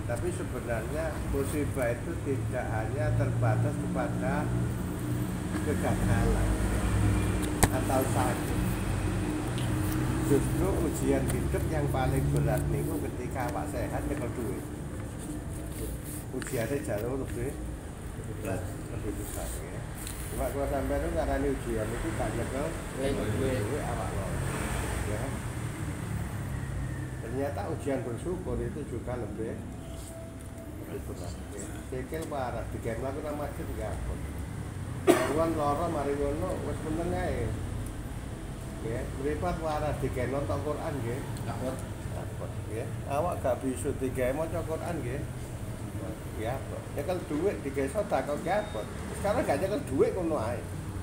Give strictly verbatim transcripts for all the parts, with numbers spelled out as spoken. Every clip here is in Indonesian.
Tapi sebenarnya musibah itu tidak hanya terbatas kepada kegagalan atau sakit. Justru ujian hidup yang paling berat niku ketika awak sehat nyekel duit. Ujiannya jauh lebih berat, lebih besar ya. Cuma kalau sampai itu karena ujian itu tak nyekel duit awak lo. Ya. Ternyata ujian bersyukur itu juga lebih lebih berat. Ya. Sikil parah, digawe mlaku nang masjid nggak apa. Karuan lara mari ngono wis meneng ae. Ya, mripat waras digawe nonton Quran nggih. Dapat. Dapat ya. Awak gak bisa digawe maca Quran nggih. Ya, nyekel duit digawe sedekah dapat. Sekarang gak nyekel duit ngono ae.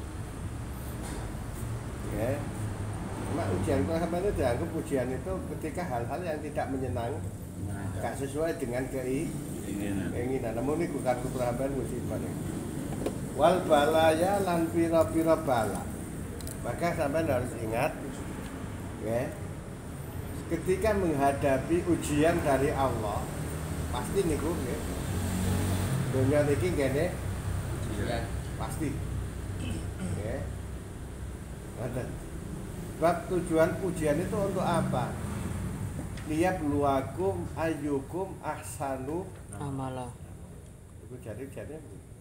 Ya. Cuma ujian kalau sampai itu dianggap ujian itu ketika hal-hal yang tidak menyenangkan, gak sesuai dengan keinginan. Namun ini bukan keberhambaan musibah. Wal balaya lan pira-pira bala. Maka sampai harus ingat, ya, ketika menghadapi ujian dari Allah, pasti niku, ya, dunia niki gini, ujian pasti, ya, ada. Sebab tujuan ujian itu untuk apa? Liyabluwakum ayyukum ahsanu amala. Itu jadi jadi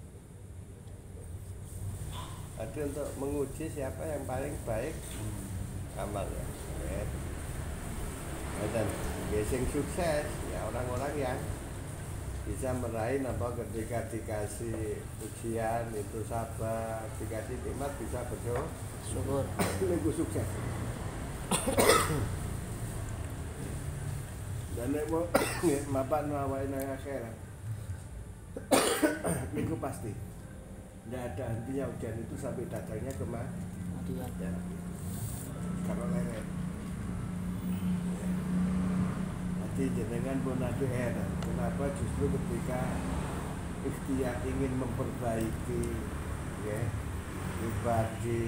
ada untuk menguji siapa yang paling baik amalnya. Ya. Dan biasing sukses ya orang-orang yang bisa meraih apa ketika dikasih ujian itu sabar, dikasih nikmat bisa bersyukur. Syukur. Itu sukses. Dan nek mau mapan awake nang akhirat. Itu pasti. Tidak ada hentinya ujian itu sampai datangnya kematian. Ya. Kalau lewat. Hati jenengan pun ada heran. Kenapa justru ketika ikhtiar ingin memperbaiki, ya, ibadah,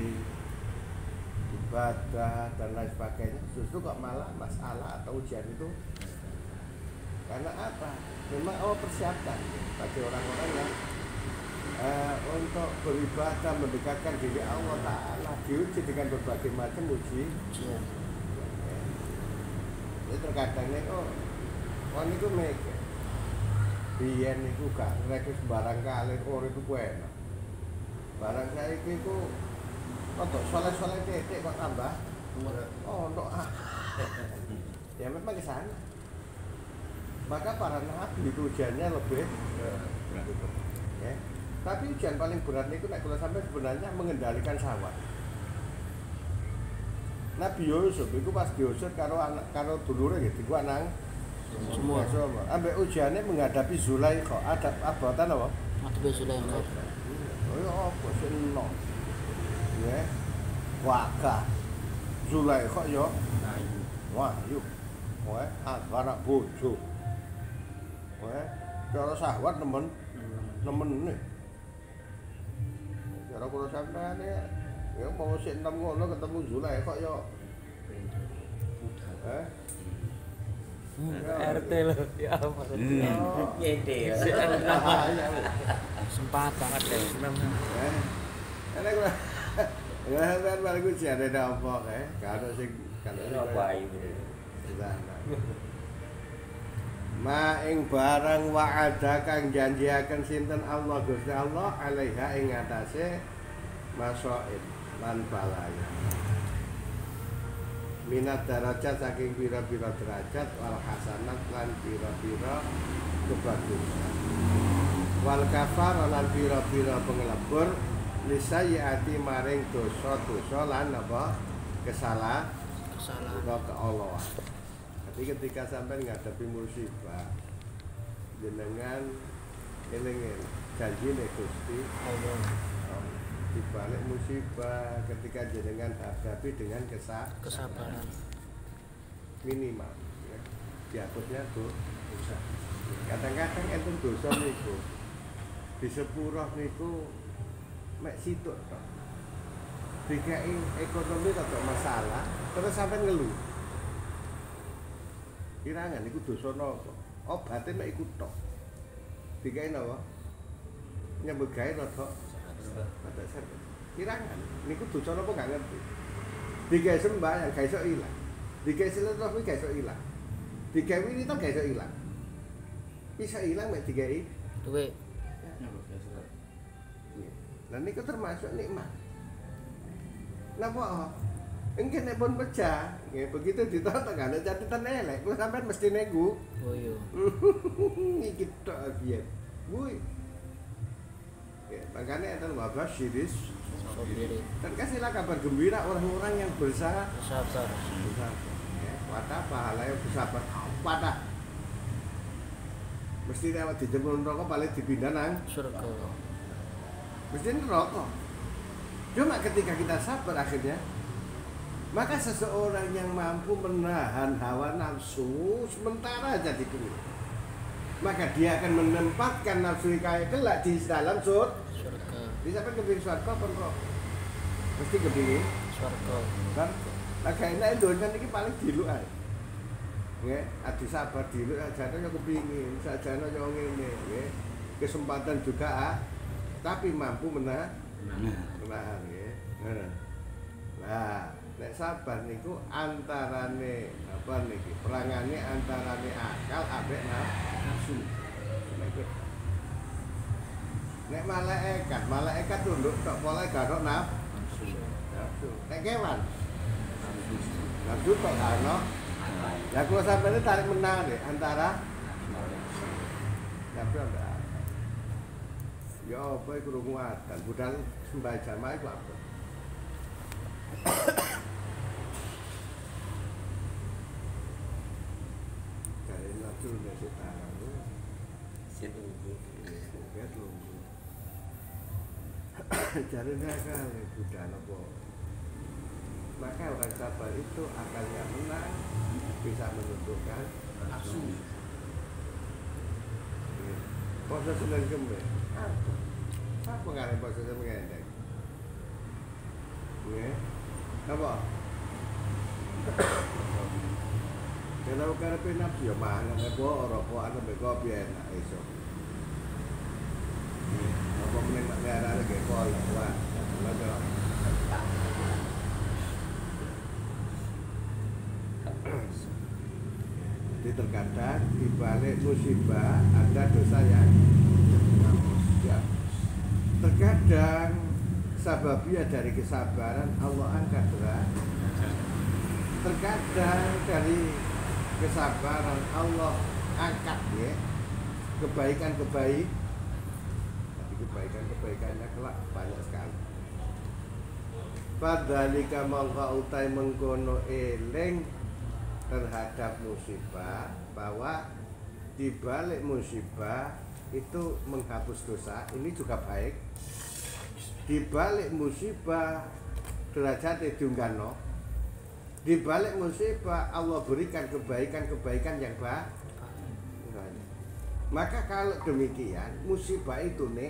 ibadah dan lain sebagainya, justru kok malah masalah atau ujian itu karena apa? Memang Allah persiapkan bagi orang-orang yang uh, untuk beribadah mendekatkan diri Allah Ta'ala diuji dengan berbagai macam uji. Ya. Ini terkadang nih kok orang itu mikir biyen niku gak ngrek barang kali urip iku enak. Barang saiki iku untuk soleh-soleh titik kok tambah. Oh, untuk ah. Ya memang ke sana. Maka para nabi itu ujiannya lebih berat. Ya. Tapi ujian paling berat itu nek kula sampai sebenarnya mengendalikan syahwat. Nabi Yusuf itu pas diusir karo anak karo dulure gitu, gua nang semua. Ambek ujiannya menghadapi Zulaikha, ada abatan apa? Menghadapi Zulaikha. Oh ya apa sih no? Ya. Waka. Zulaikha yo. Wah, yuk. Wah, anak bojo. Wah, cara syahwat nemen nemen nih. Cara kula sampean ya, ya mau sik enam ngono ketemu Zulaikha yo. Eh? R T loh, ya apa? Nyete. Sempat banget deh. Eh. Ana kula. Ya kan balik ujian ada apa kae? Karo sing karo apa iki? Ma ing barang wa'ada kang janjiaken sinten Allah Gusti Allah alaiha ing atase masaib lan balaya. Minat derajat saking pira-pira derajat wal hasanat lan pira-pira kebagusan. Wal kafar lan pira-pira penglebur lisayati maring dosa-dosa lan apa kesalahan Kesalahan ke Allah. Tapi ketika sampai menghadapi musibah jenengan eling janjine Gusti Allah di balik musibah ketika jenengan hadapi dengan kesah kesabaran minimal ya. Diaturnya tuh dosa. Kadang-kadang enten dosa niku di sepurah niku mek situk tok. Dikai ekonomi rada masalah terus sampai ngeluh. Kirangan niku dosa napa? Obate mek iku tok. Digawe napa? Nyambut gawe rada rada serem. Kirangan niku dosa napa gak ngerti. Digawe sembahyang gak iso ilang. Digawe silaturahmi gak iso ilang. Digawe wirita gak iso ilang. Bisa ilang mek digawe duit. Lah niku termasuk nikmat. Napa? Engke nek pun pecah, nggih begitu ditonton kan catatan elek, kuwi sampean mesti nego. Oh iya. Iki tok biyen. Woi. Ya, makanya itu wabah syiris. Sobiri. Dan kasihlah kabar gembira orang-orang yang bersabar. Sabar. Bersabar. Ya, wadah pahala yang bersabar. Wadah. Mesti lewat dijemur neraka paling dipindah nang Surga. mesti neraka. Cuma ketika kita sabar akhirnya, maka seseorang yang mampu menahan hawa nafsu sementara aja di dunia, maka dia akan menempatkan nafsu kaya kelak di dalam sur Surga. di sampai kepingin surga apa neraka? Mesti kepingin Surga. kan? Lah gak enak donya iki paling diluk ae. Nggih, adi sabar diluk ajane yo kepingin, sajane yo ngene, nggih. Kesempatan juga ah, tapi mampu menahan menahan nggih. Nah. Nah, nek sabar niku antarane apa niki? Pelangane antarane akal ambek nafsu. Nek nek malaikat, malaikat tunduk tok pola garok nafsu. Nafsu. Nek kewan nafsu tok ana. Lah kok sampeyan tarik menang deh antara nafsu ambek akal. Ya apa iku krungu adzan, budal sembah jamaah iku apa? Dari nafsu dari tangan lu, Situ. lihat lu. Cari nakal, budal apa? Maka orang sabar itu akalnya menang, bisa menentukan nafsu. Proses Senin Kemis, apa? Apa ngarep proses mengendek? Nggih. Apa? Kalau karepe nafsu ya mangan apa rokokan sampe kopi enak iso. Apa meneng mak daerah lagi kol wah. Lha Jadi terkadang di balik musibah ada dosa yang ya. Terkadang sababiyah dari kesabaran Allah angkat derajat. Terkadang dari kesabaran Allah angkat ya kebaikan-kebaik. Tapi kebaikan-kebaikannya kelak banyak sekali. Padhalika mangka utai mengkono eling terhadap musibah, bahwa di balik musibah itu menghapus dosa, ini juga baik. Di balik musibah derajatnya diunggahno. Di balik musibah Allah berikan kebaikan-kebaikan yang baik. Maka kalau demikian musibah itu nek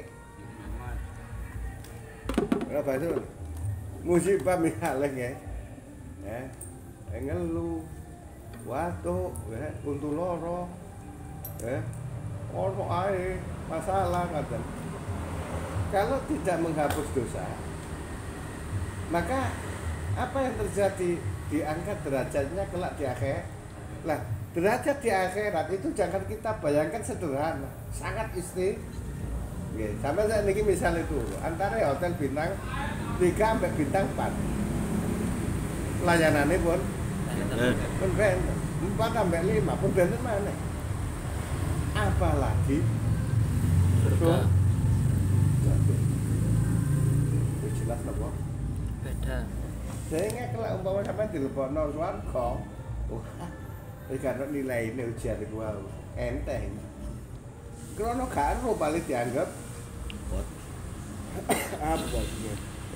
apa itu? Musibah misalnya ya, ya, ngeluh, watuk, ya, untuk loro, ya, ono ae masalah kadang. Kalau tidak menghapus dosa, maka apa yang terjadi? Diangkat derajatnya kelak di akhirat. Lah, derajat di akhirat itu jangan kita bayangkan sederhana, sangat istimewa. Nggih, sampai saya niki misal itu antara hotel bintang tiga sampai bintang empat. Layanannya pun pun benten, empat sampai lima pun benten mana? Apalagi Surga. Itu jelas apa? Beda. Sehingga kalau umpama sampai dilebokno swarga, wah, iki kan nilai ini ujian iku wae enteng. Krono karo paling dianggap apa sih?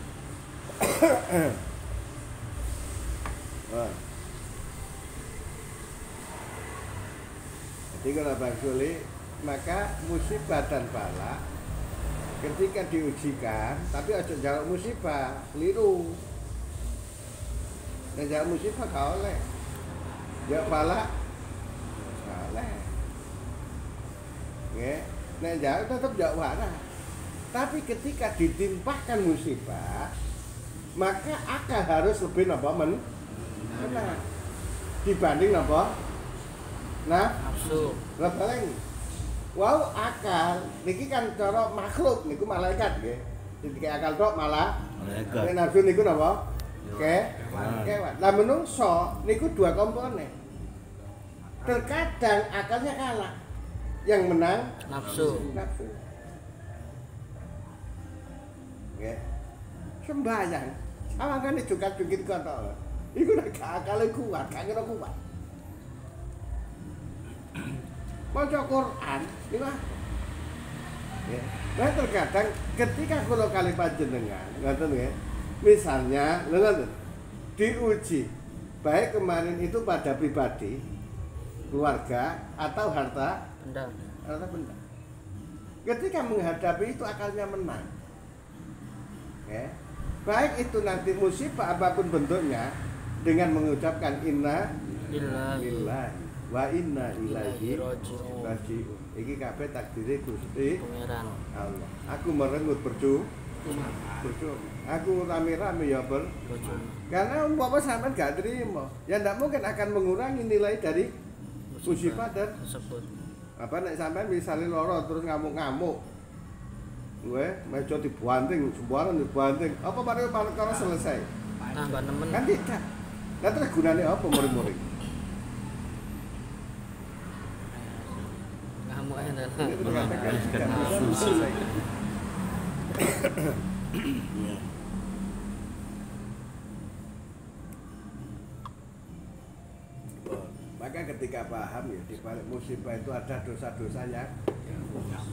Wah. Jadi kalau Bang Suli, maka musibah dan bala ketika diujikan, tapi aja jaluk musibah, keliru. Dan jaluk musibah gak oleh. Jaluk bala, gak oleh. nek jauh tetap jauh waras. Tapi ketika ditimpahkan musibah, maka akal harus lebih napa men menang dibanding napa nah nafsu. lah paling wow akal niki kan cara makhluk niku malaikat nggih. Ketika akal tok malah malaikat. Nek nafsu niku napa? Ke kewan. Lah menungso niku dua komponen. Terkadang akalnya kalah. Yang menang Nafsu. Nafsu. Nggih. Sembayang. Awakane jogat-jogit kono. Iku nek akale kuat, gak kira kuat. Maca Quran, niku ya. Nah terkadang ketika kula kali panjenengan, ngoten nggih. Misalnya, ngoten. Diuji baik kemarin itu pada pribadi, keluarga atau harta Benda. harta benda. Ketika menghadapi itu akalnya menang. Ya. Baik itu nanti musibah apapun bentuknya dengan mengucapkan inna lillahi wa inna ilaihi raji'un. Iki kabeh takdire Gusti Pangeran Allah. Aku merengut percuma. Percuma. Aku rame-rame ya ber. Percuma. Karena umpama sampean gak terima, ya ndak mungkin akan mengurangi nilai dari musibah dan tersebut. apa nek sampean misalnya loro terus ngamuk-ngamuk. Gue meja dibanting, sembarang dibanting. Apa mari perkara selesai? Tambah nemen. Kan tidak. Lah terus gunane apa muring-muring? Ngamuk aja dah. Itu dikatakan tidak bisa selesai. Maka ketika paham ya di balik musibah itu ada dosa-dosa yang dihapus.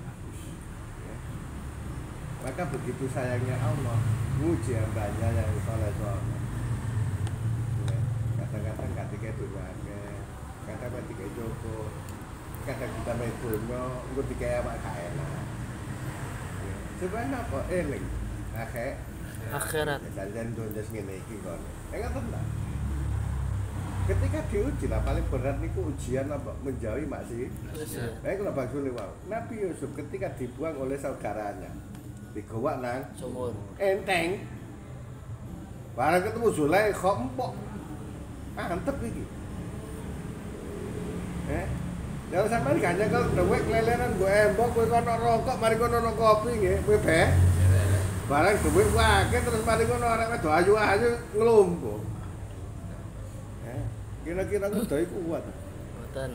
Maka begitu sayangnya Allah muji hambanya yang soleh-soleh. Kadang-kadang ketika dunia kadang ketika cukup, kadang kita medonyo, engko dikaya awak gak enak. Sebenarnya apa eling akhir Akhirat. janjian donya ngene iki kon. Enggak tenang. Ketika diuji lah paling berat niku ujian apa menjauhi maksiat. Baik kalau Bang Sule wow. Nabi Yusuf ketika dibuang oleh saudaranya digowak nang Sumur. enteng. Barang ketemu Zulaikha empok. Antep iki. Eh, ya sampean gak nyekel dhewek leleran go embok kowe kono rokok mari kono ono kopi nggih, kowe be. Barang dhewek wae terus mari kono arek wedok ayu-ayu nglumpuh. Eh, kira-kira kudu kuat. Mboten.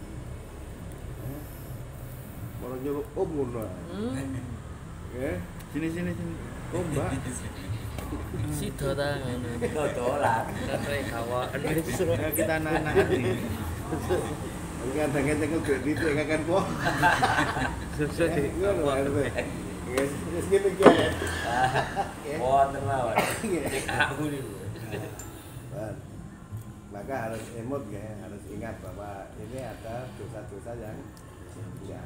Malah nyuruh om ngono. Nggih. Sini sini sini. Oh, Mbak. Sido ta ngene. Dodolan. Kayak kawakan Ya kita anak-anak ini. Enggak ada ngecek duit itu kan po. Sesuai. Ngono lho. Wis wis ngene iki ya. Wonten mawon. Aku niku. Maka harus emot ya, harus ingat bahwa ini ada dosa-dosa yang ya.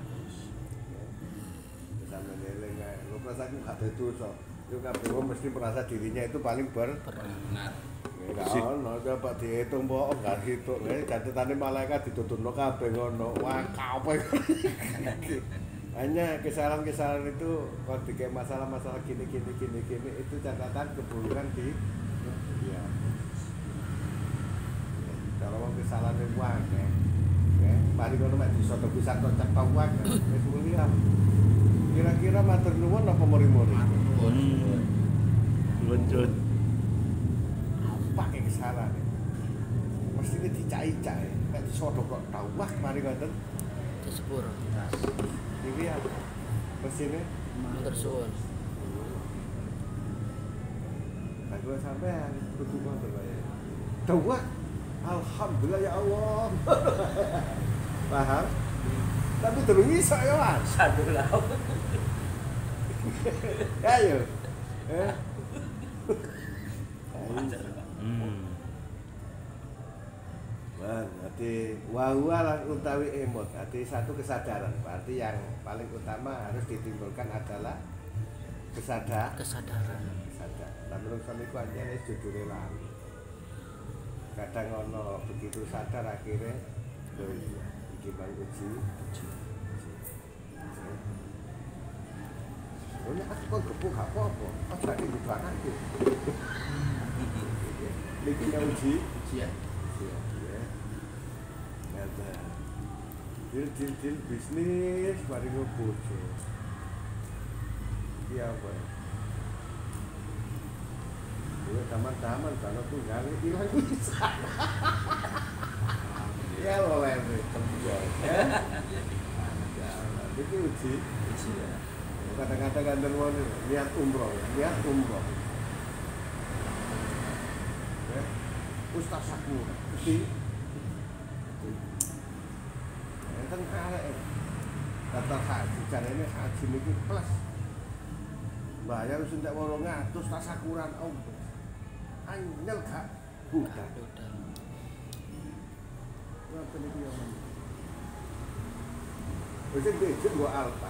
Dosa menyeling, lu merasa aku gak ada dosa. Itu kabeh mesti merasa dirinya itu paling ber benar. Enggak ono, coba dihitung po, enggak hitung. Nek catetane malaikat ditutupno kabeh ngono. Wah, kabeh. Hanya kesalahan-kesalahan itu kalau dikek masalah-masalah gini gini gini gini itu catatan keburukan di ya. Kalau mau kesalahan yang wang ya. Ya, mari kono mek disoto pisan kok cetok wang. Wis mulia. Kira-kira matur nuwun apa mori-mori? Luncut. Pakai kesalahan. Mesti dicai-cai. Nek disoto kok tau wah mari ngoten. Disepur. Iki ya. Mesine Matur suwun. aku sampean kudu ngoten wae. Tawah. Alhamdulillah ya Allah. Paham? Tapi terus iso ya, Mas. Satu lauk. Ayo. Eh. Hmm. Wah, berarti wahuwa utawi emot, berarti satu kesadaran. Berarti yang paling utama harus ditimbulkan adalah kesadaran. Kesadaran. Kesadaran. Lah menurut niku anjene judule lali. Kadang ono begitu sadar akhirnya lho iki bang uji. Oh nek aku kon gebuk gak apa-apa. Aja dibubarake. Iki yang uji. Ujian. Iya. Ada. Dil-dil bisnis mari bojo. Iya apa? Ya taman-taman kana tunggal ilang bisa. Ya oleh tembok. Ya. Iki uji. Uji ya. Kadang-kadang kantor mau niat umroh, niat umroh. Ya. Ustaz aku, mesti. Enten arek. Daftar haji jarene haji niki plus. Bayar wis entek wolong atus tasakuran om. Anyel gak budal. Budal. Ngoten iki yo. Wis iki gua alfa.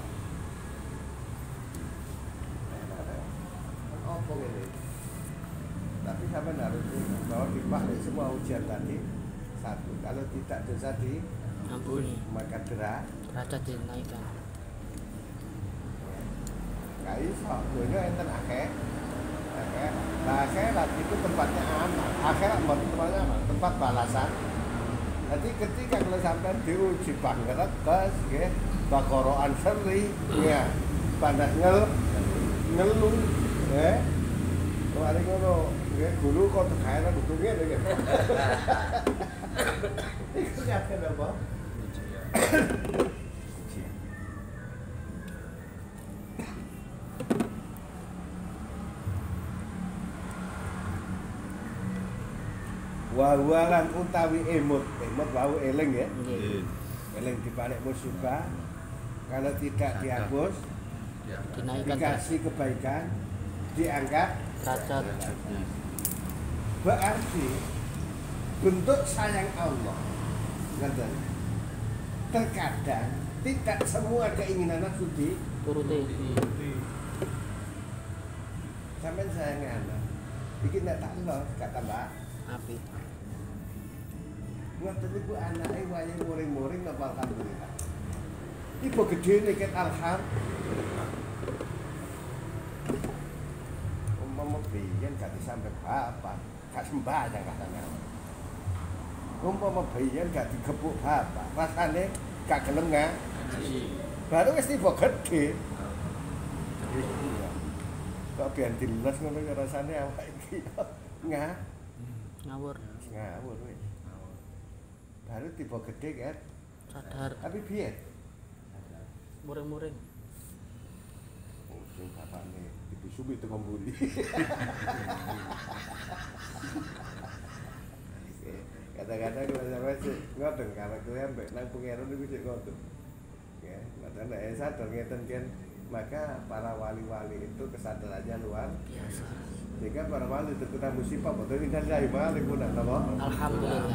Apa ini? Tapi sampai harus bahwa dibalik semua ujian tadi satu. Kalau tidak bisa di Ampuni. maka derajat Derajat dinaikkan. gak iso. Dunia enten akeh. Akeh. Nah, akhirat itu tempatnya aman. Akhirat tempatnya aman, tempat balasan. Jadi ketika kalau sampai diuji bangga gas, ya, bakoroan seri, ya, pada ngel, ngeluh, ya, kemarin ngono, ya, guru kok terkait betulnya, ya, itu yakin apa? Wawalan utawi emut, emut wau eling ya. Nggih. Eling dibalik musibah. Kalau tidak dihapus, Dinaikkan dikasih kebaikan, diangkat. derajat. Berarti bentuk sayang Allah. Ngerti? Terkadang tidak semua keinginan nafsu Turuti. sampai sayang anak. Bikin tak tambah, gak tambah. Api. Ngoten iku anake wayahe muring-muring napa alhamdulillah. Ibu gede nih kan alhamdulillah. Umpama biyen gak disampe bapak, gak sembahyang katanya. Umpama biyen gak digebuk bapak, rasane gak gelem ngaji. Baru wis tiba gede. Iya. Kok biyen diles ngono ya rasane awake iki ngah Ngawur. ngawur wis. Baru tiba gede kan. Sadar. Tapi biyen Muring-muring. sing bapakne dibisubi teko mburi. Kata-kata kalau sampai sih ngoten kalau kalian mbek nang pangeran niku sik ngoten. Ya, ngoten nek sadar ngeten kan maka para wali-wali itu kesadarannya luar Biasa. sehingga para wali itu kena musibah betul indah dari malik pun napa Alhamdulillah.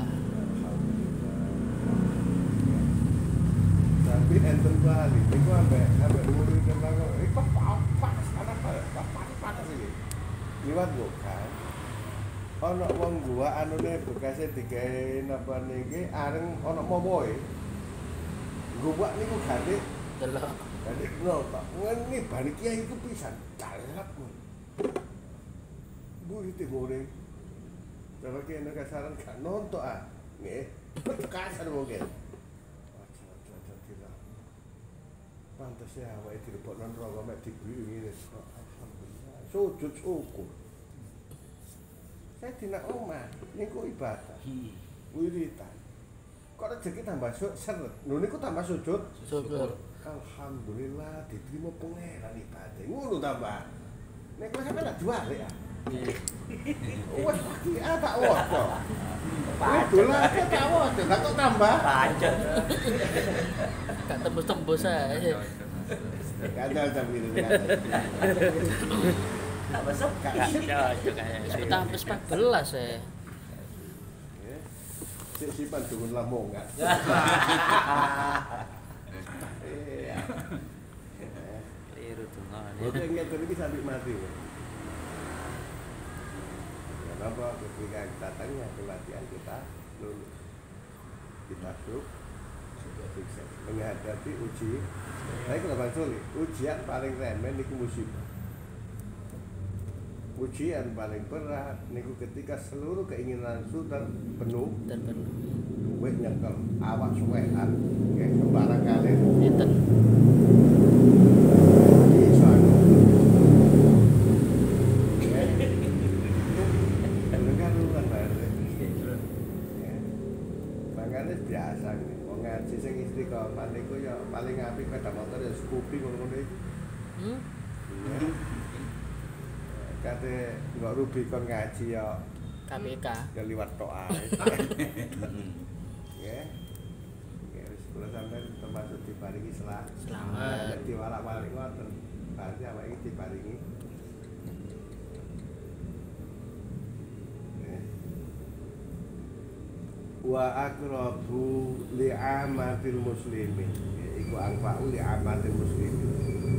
tapi enten bali niku ambek ambek murid tentang iku papas ana papas papas iki liwat bukan ana wong gua anune bekase digawe napa niki areng ana momoe gua niku gade Delok. gade napa ngene bani kiai iku pisan dalap pun bu itu murid cara kene kasaran gak nonton ah nggih kasar mungkin pantes ya awake dilebokno neraka mek dibui ngene. Alhamdulillah. Sujud syukur. Saya dina omah niku ibadah. Wiritan. Kok rezeki tambah seret. Lho niku tambah sujud Syukur. Alhamdulillah diterima pangeran ibadah. Ngono tambah. Nek kowe sampe lak diwalik ya. Wes iki tak waca. Dolan tak waca, tak kok tambah. Pancet. Gak tembus-tembus ae. Kadal tapi ini. Tak masuk. Gak cocok ae. Wis sampai empat belas ya. Sik simpan dungun lamongan. Iya. Keliru dungan. Oke, ngeten iki sampai mati. Kenapa ketika kita tanya kematian kita lulus, kita suk, sudah sukses. menghadapi uji. Tapi kalau Bang Suli, ujian paling remeh niku musibah. Ujian paling berat niku ketika seluruh keinginan sudah penuh Dan penuh. duit nyekel, awak suwekan, nggih sembarang kali. Enten. Iso anu. Kan bare. Makane biasa nih, wong ngaji sing istiqomah niku ya paling apik sepeda motor ya Scoopy ngono-ngono iki. Hmm? Kate nggak Rubicon ngaji ya K P K. ya liwat tok ae. Nggih. Nggih wis kula sampeyan termasuk diparingi selamat. Selamat. Dadi walak-walik ngoten. Berarti awake iki diparingi. Nggih. Wa aqrabu li'amatil muslimin. Iku anfa'u li'amatil muslimin.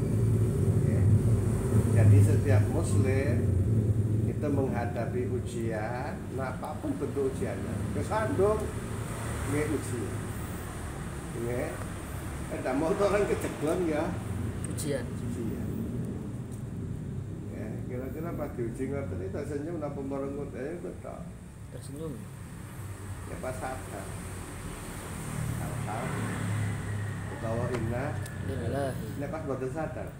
Jadi setiap muslim itu menghadapi ujian, nah apapun bentuk ujiannya, kesandung, nggak ujian, nggak, ada motoran kejeglon ya, Ujian. ujian, ya kira-kira pas diuji ngoten itu tersenyum, napa merengut aja itu tak, Tersenyum. ya pas sabar, sabar, utawa inna, Lillahi. ini pas boten sadar.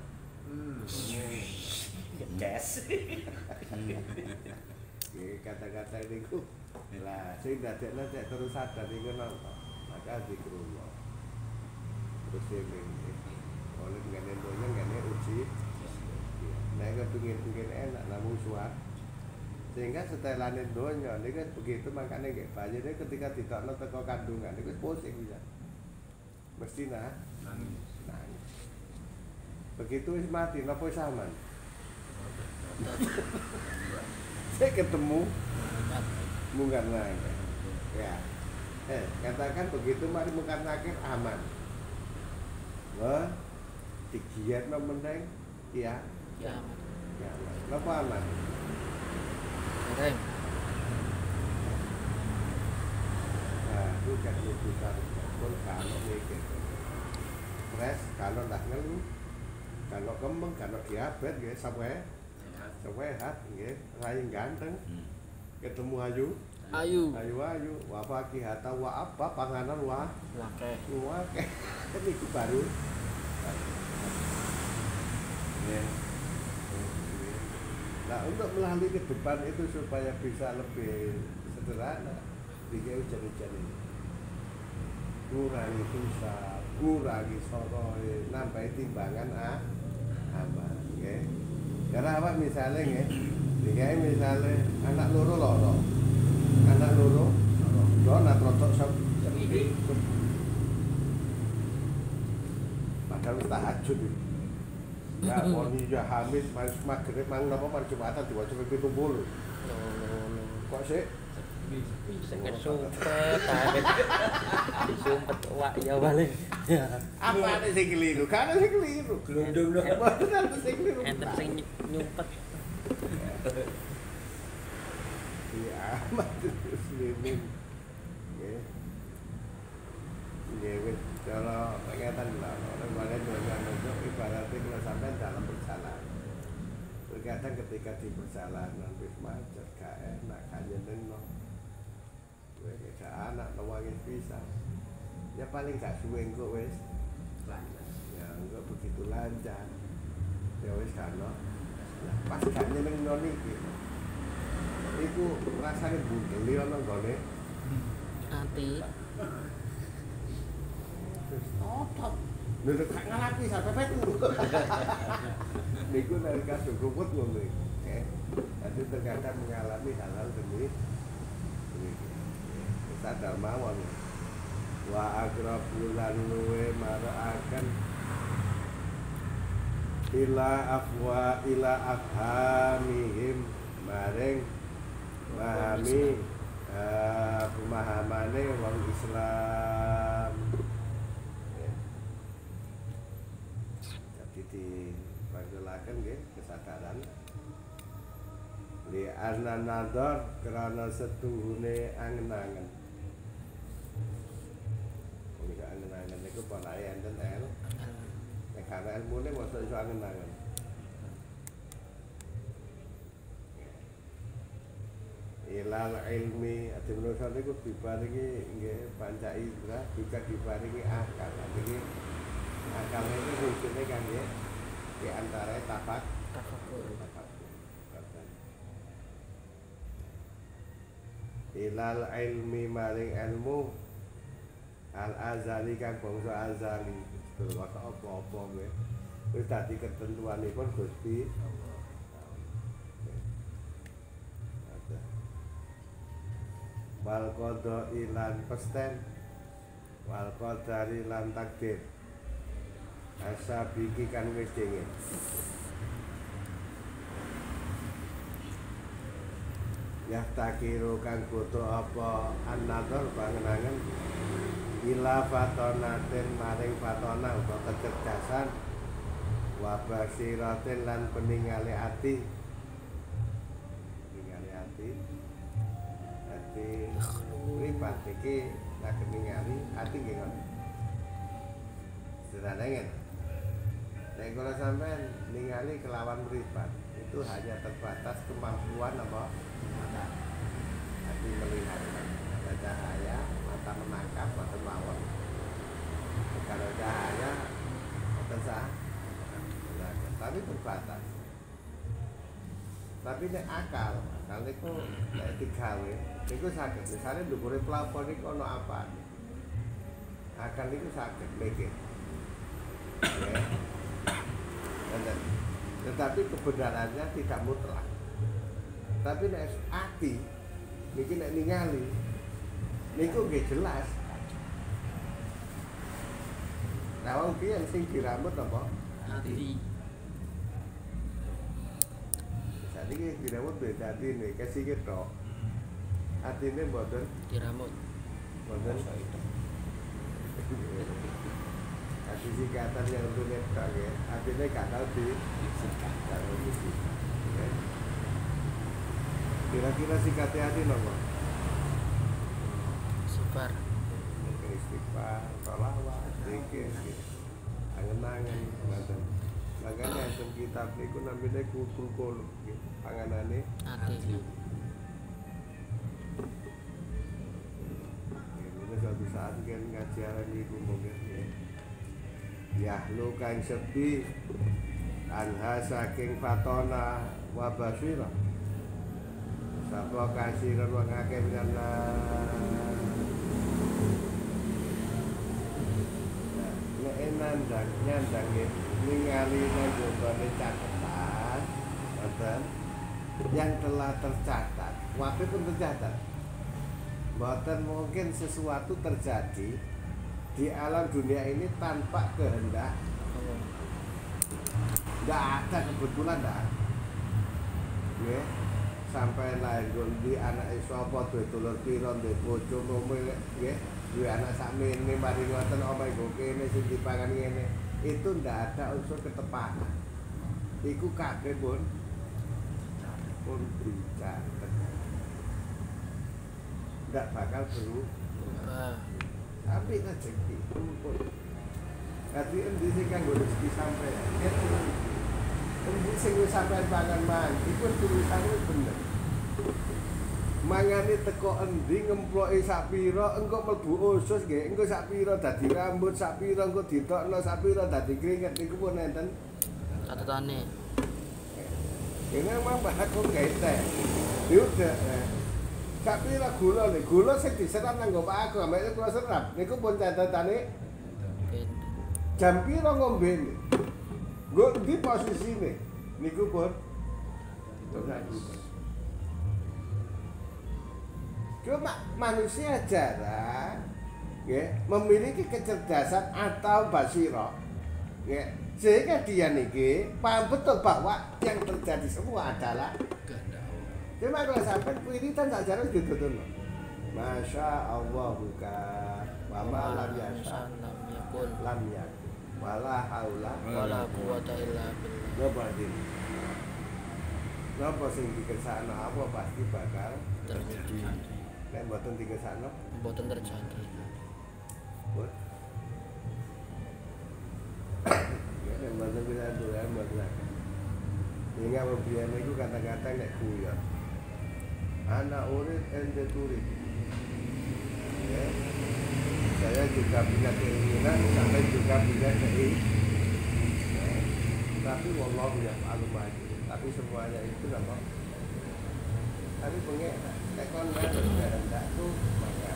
Yes. Kata-kata ini ku lah, sing dadekno cek terus sadar iku napa. Maka zikrullah. Terus ini oleh ngene donya ngene uji. Nek kepengin-pengin enak namun suat. Sehingga setelane donya niku begitu makanya nggih bayi ini ketika ditokno teko kandungan niku pusing bisa. Mesti nah nangis. Begitu wis mati napa wis aman? Saya ketemu mungkar nakir. Ya. Eh, katakan begitu mari mungkar nakir aman. Wah, digiat meneng ya. Ya. Ya aman. Napa aman? Reng. Nah, itu kan besar pun kalau mikir. Stres kalau ndak ngeluh. Kalau kembang, kalau diabetes, nggih sampai sehat, nggih, raing ganteng, ketemu ayu, Ayu. ayu ayu, wa fakihata wa apa panganan wa, Wakeh. wa kayak itu baru. Ya. Nah untuk melalui ke depan itu supaya bisa lebih sederhana, tiga ujian-ujian ini, kurangi dosa, kurangi soroi, nambah timbangan ah. Aman, nggih. Karena apa misalnya nggih, nggih misalnya anak loro loro. Anak loro loro nak rotok sep. Padahal tahajud. Ya poni ya hamil pas magrib mang napa par Jumatan diwaca pitung puluh. Kok sik Sakit sumpet, disumpet wak ya balik. apa ada sing keliru? Kan sing keliru. Glundung dong. Mboten ada sing keliru. Enten sing nyumpet. Iya, amat muslimin. Nggih. Nggih wis kalau ngeten lho, orang mana dolan itu ibaratnya kalau sampai dalam perjalanan. Terkadang ketika di perjalanan wis macet gak enak gak nyenengno. Kowe gak anak nawangin bisa. Ya paling gak suwe engko wis lancar. Ya engko begitu lancar. Ya wis kana. Lah pas gak nyenengno niki. Iku rasane bundel ana nggone Ati. otot. Lha gak ngalami sampe petu. Niku nalika sukuput ngono iki. Oke. Jadi terkadang mengalami hal-hal demi sadar mawon. Wa aqrabu lan luwe maraaken ila afwa ila afhamihim maring memahami uh, pemahamane wong Islam. Ya. Jadi dipagelaken nggih kesadaran li anna nadar karena setuhune angen-angen. Wong angen-angen niku ponae karena ilmune mosok iso angen-angen. Ilal ilmi ati manusa niku diparingi nggih panca indra juga diparingi akal. Jadi akal itu fungsinya kan ya di antara tafak Tafakur. Ilal ilmi maring ilmu al azali kang bangsa azali. Terus apa-apa nggih. Wis dadi ketentuanipun Gusti wal qada ilan pesten wal qadari lan takdir asabiki kan wis dingin ya takiru kang kudu apa an-nazar pangenangan ila fatonatin maring fatona utawa kecerdasan wa basiratin lan peningali ati peningali ati ribat iki nek ningali ati nggih ngono. Sederhana nek kula sampean ningali kelawan ribat itu hanya terbatas kemampuan apa mata. Hati melihat, ada cahaya, mata menangkap, mata mawon. Kalau cahaya mata sah, tapi terbatas. Tapi nek akal, akal niku nek digawe niku saged. Misale ndukure plafon niku ana apa? Akal niku saged mikir. Ya. Tetapi kebenarannya tidak mutlak. Tapi nek ati niki nek ningali niku nggih jelas. Nah, wong piye sing dirambut apa? Hati. Jadi diramut beda atine, kasih gitu. Atine mboten Diramut. mboten itu. Ati sikatan yang dunia kage, atine gak tau di sikat karo mesti. Kira-kira sikate ati nopo? Sifar. Istighfar, sholawat, zikir, angen-angen ngoten. Makanya enten kitab niku namine Kutul Qulub, panganane Hati. ini suatu saat kan ngaji aran niku mungkin ya. Yahlu kang sepi anha saking fatona wa basira. Sapa kasiran wong akeh ngana nandang nyandang ningali nang jobane catatan ngoten yang telah tercatat wae pun tercatat mboten mungkin sesuatu terjadi di alam dunia ini tanpa kehendak nggak ada kebetulan nggak ya sampai lahir gondi anak sapa duwe dulur pira duwe bojo nomor ya duwe anak sakmene mari ngoten omahe go kene sing dipangan ngene itu ndak ada unsur ketepatan iku kabeh pun pun dicatet ndak bakal berubah tapi rezeki pun dadi endi sing kanggo rezeki sampai endi sing wis sampai pangan man iku tulisane bener mangane teko endi ngemploki sak pira engko mlebu usus nggih engko sak pira dadi rambut sak pira engko ditokno sak pira dadi keringet niku pun enten Catatane. Ini memang bahak kok gaite. Udah sak pira gula nih gula sing diserap nang nggo Pak Agung ambek kula serap niku pun catatane jam pira ngombene nggo ndi posisine niku pun cuma manusia jarang ya, memiliki kecerdasan atau basiro ya, sehingga dia niki paham betul bahwa yang terjadi semua adalah cuma kalau sampai wiridan saja harus ditutup Masya Allah bukan wama lam yasha lam yakun lam yakun wala haula wala quwata illa billah. Napa ini? Napa sing dikersakno apa pasti bakal Terjadi. nek mboten dikersakno Mboten terjadi. Buat. Ya wong biyen iku kadang-kadang nek guyon. Anak urip ente turip. Ya. Saya juga punya keinginan, sampai juga punya keinginan. Ya. Tapi wallahu ya'lamu maju. Tapi semuanya itu apa? Tapi pengen, nek kon nek ndak tuh maka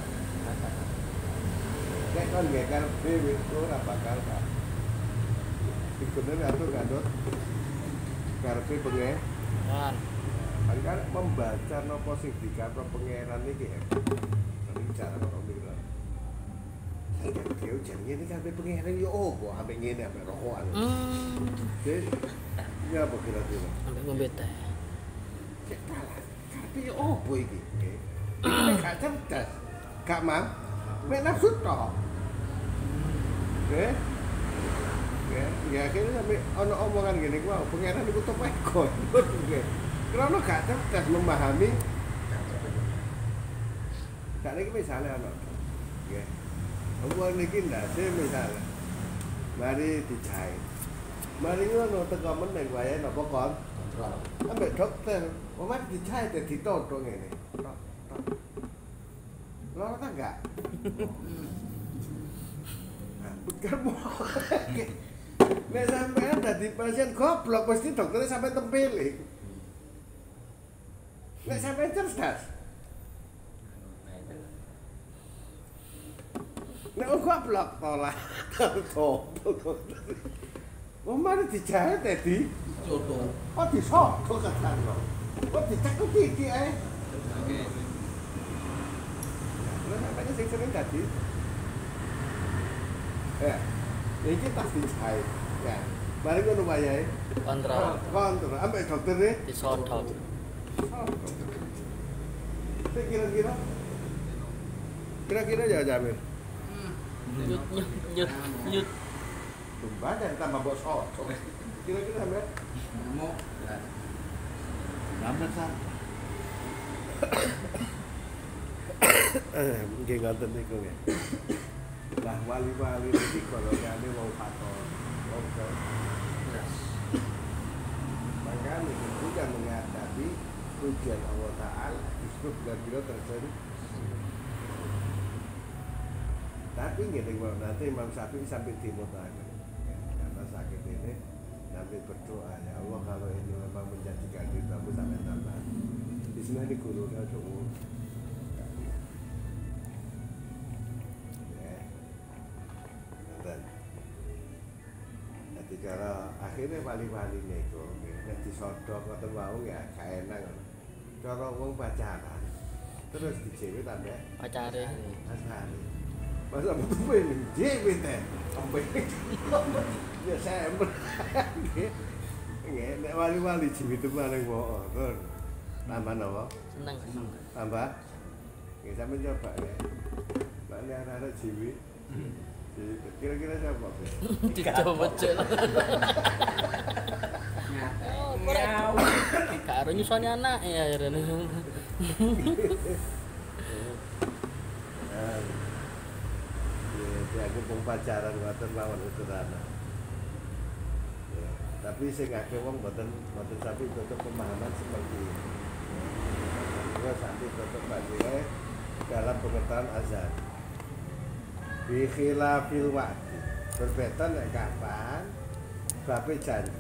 nek kon nggak karpe itu ora bakal kan. Dikunen atau gadot karpe pengen. Kan. Kan membaca nopo sing dikatakan pangeran iki ya. Ini cara orang bilang. Saya kira jenenge iki kabeh pangeran yo opo, ambek ngene ambek rokokan. Hmm. Jadi ya apa kira-kira? Sampai ngombe teh. Cek kalah. Kabeh yo opo iki? Iki gak cerdas. Gak mam. Mek nafsu tok. Oke. Ya, ya akhirnya sampai ono omongan gini, wow, pangeran iku top ekor. Oke. Karena gak cerdas memahami. Gak lagi misalnya ono. Nggih. Apa niki ndase misalnya. Mari dijahit. Mari ngono teko meneng wae napa kon? Kontrol. Ambek dokter, oh mari dijahit dadi toto ngene. Tok, tok. Loro ta enggak? Nah, bukan mau. Nek sampean dadi pasien goblok pasti dokternya sampai tempeli. Nek sampean cerdas. Nek goblok tolak. Goblok. Wong mari dijahit dadi Soto. oh disoto kan lho. Oh dicekuk iki ae. Oke. Lha sampeyan sing sering dadi. Ya. Iki tas dijahit. Ya. Mari ngono wayahe. Kontrol. Kontrol ambek doktere Disodok. Tapi kira-kira kira-kira ya Jamil. Nyut nyut nyut nyut. Tumba dan tambah bos soto. Kira-kira sampean Mau. lambat sa. Eh, nggih ngoten niku nggih. Lah wali-wali iki golongane wong fakor. Wong keras. Maka itu juga menghadapi ujian Allah Ta'ala disebut bila-bila terjadi. Tapi gini, nanti Imam Syafi'i sampai timur lagi karena sakit ini nanti berdoa, ya Allah kalau ini memang menjadikan kita aku sampai tambah di sini ini gurunya jauh ya dan nanti cara akhirnya wali-wali itu nanti sodok atau mau ya gak enak cara ngomong pacaran terus di cewek tambah Pacare. asal masa betul ini cewek teh sampai ya saya nggak nek wali-wali cewek itu mana yang bohong kan tambah nopo Seneng. tambah nggak sampai coba ya mana ada cewek kira-kira siapa Dicoba cek. Oh, Miau. karo nyusoni anake ya rene. Ya, aku pun pacaran ngoten lawan uturana. Ya, tapi sing akeh wong mboten mboten sampai tutup pemahaman seperti ini. Ya, sampai tutup bagian dalam pengetahuan azan. Bi khilafil wa'di. Berbeda nek kapan bape janji.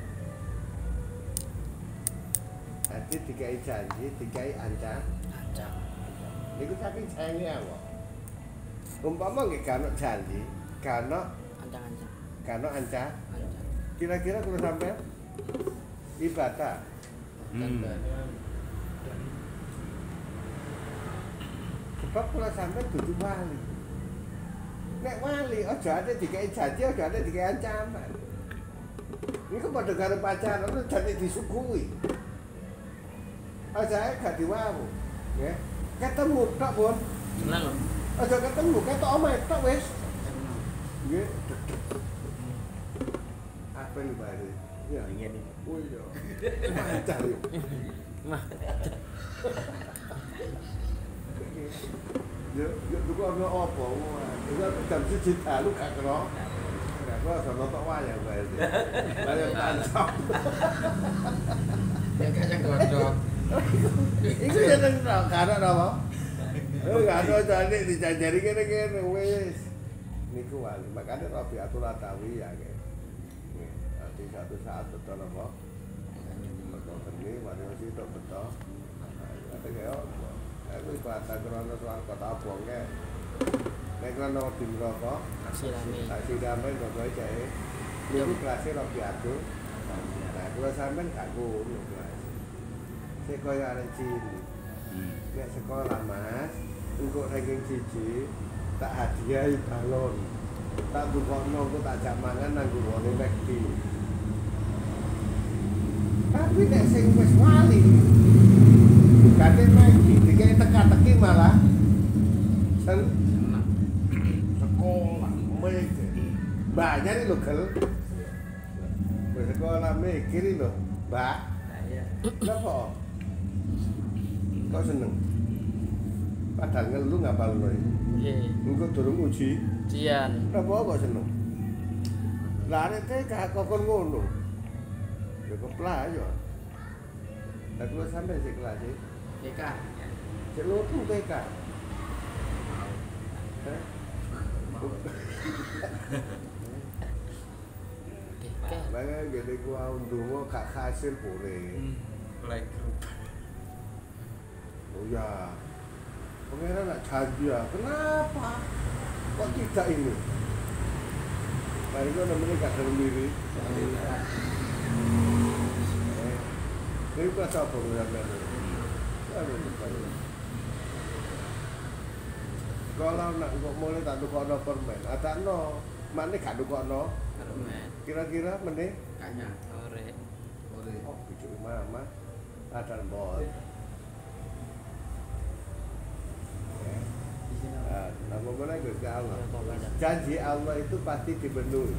Nanti dikai janji, dikai ancam. Ancam. Niku saking sayangnya apa? Umpama nggih kano janji, kano Ancang-ancang. kano ancam. Ancam. Kira-kira kalau sampai ibadah. Hmm. Sebab kalau sampai dudu wali. Nek wali aja ada dikai janji, aja ada dikai ancaman. Niku padha karo pacaran terus janji disukui. Aja gak diwawu. Nggih. Ketemu tok, Bun. Seneng lho. Aja ketemu ketok omahe tok wis. Nggih. Apa iki bare? Ya, Ingin ini. oh iya. Pacar yo. Mah. Yo yo duwe ono apa? Wah, iku jam siji dalu gak kero. Aku Gua sono tok wayang bae. Wayang tancap. Ya kacang godhog. Iku ya nang karo apa? Eh gak ada jane dijanjari kene-kene wis. Niku wae. Makane Rabi atur atawi ya nggih. Nanti satu saat betul apa? Betul ini mari mesti tok betul. Ate kaya aku iku ata krono soal kota abong ke. Nek krono di neraka Sirami. tak sirame kok kowe jae. Niku kelasé Rabi atur. Nah, kula sampean gak ngono kelas. Sik koyo arek cilik. Nek sekolah Mas, engko ranking siji tak hadiahi balon. Tak dukokno engko tak jak mangan nang gurune McD. Tapi nek sing wis wali gate McD dikek teka-teki malah sen sekolah mikir. Banyak nih lho gel. Sekolah mikir lho, Mbak. Kenapa? Kok seneng? Padahal ngeluh ngapal lho. Nggih. Engko durung uji. Jian. Kenapa kok seneng? Lah nek teh gak kokon ngono. Ya keplak yo. Lah kuwi sampe sik kelas iki. T K. Sik lutu T K. Heh. Oke. Lah gede gua ndonga gak hasil boleh. Playgroup. Oh ya. Pangeran nak janji ya. Kenapa? Kok tidak ini? Nah itu namanya gak sendiri. Ini kelas apa menurutnya? Kalau nak kok mulai tak dukokno permen, ada no, mana gak dukokno? Kira-kira meneh? Kanya. Ore. Ore. Oh, bicu mama, ada bol. Nah, mana Gusti Allah? Janji Allah itu pasti dipenuhi.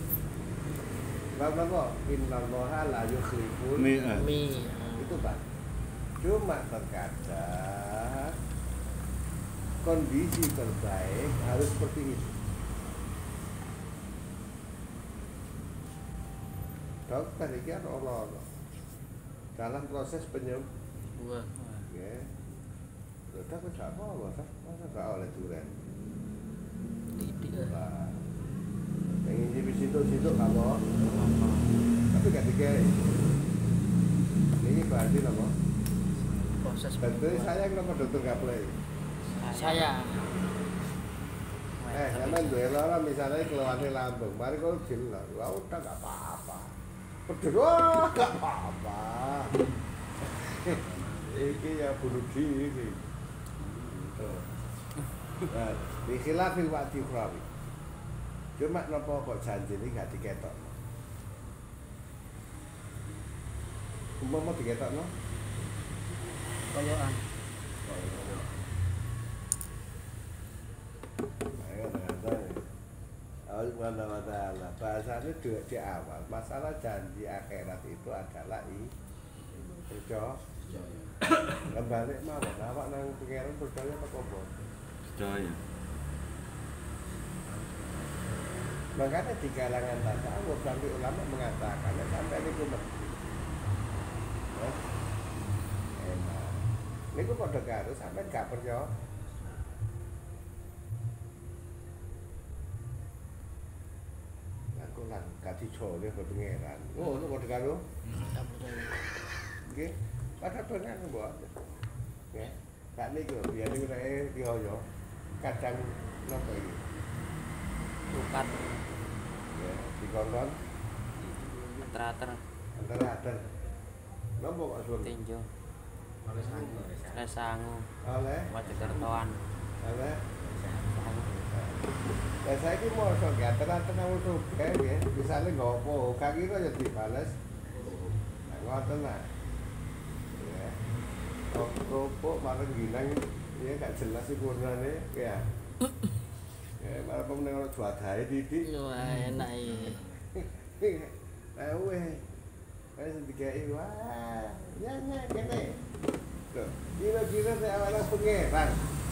Bapak kok innallaha la yukhliful Mi. itu Pak. Cuma terkadang kondisi terbaik harus seperti itu. Dokter ini kan Allah dalam proses penyembuhan. Ya. Dokter kok gak apa-apa, masa gak oleh duren. Tidak. Nah, yang ini di situ-situ kalau tapi gak dikei. Ini berarti apa? Proses Dokter saya kenapa dokter gak play? saya. Eh, sampean duwe lara misalnya keluarnya lambung, mari kau jelas, wah udah gak apa-apa. Pedero gak apa-apa. Iki ya bunuh diri. Tuh. Nah, di khilafil wa'di ukhrawi. Cuma napa kok janji ini gak diketokno. Umpama diketokno? Koyokan. Ayo Allah Subhanahu wa taala. Bahasanya di, di awal, masalah janji akhirat itu adalah i percaya. Kembali mawon, awak nang pengiran percaya apa kok? Percaya. Makanya di kalangan tasawuf sampai ulama mengatakan sampai niku mesti. Hah? Enak. Niku padha karo sampean gak percaya. Aku lan kati jole ke pengeran. Oh, itu padha karo. Nggih. Padha bener mbok. Nggih. Sak niku biyen niku nek riyo kadang napa iki? Bukat. Ya, dikongkon Terater. antara adan. Napa kok suwun? Tinjo. Oleh sangu. Resangu. Oleh, Wajakartoan. oleh. Sangu. Lah saiki mosok gak tenan-tenan wong sugih nggih, misale ngopo, gak kira ya dibales. Nah, ngoten lah. Ya. Kok bareng ginang ya gak jelas iku warnane ya. Ya, malah pemenang ora juadahe titik. Wah, enak iki. Lah weh. Wes dikei wah, ya nya kene. Loh, kira-kira nek awak pengeran.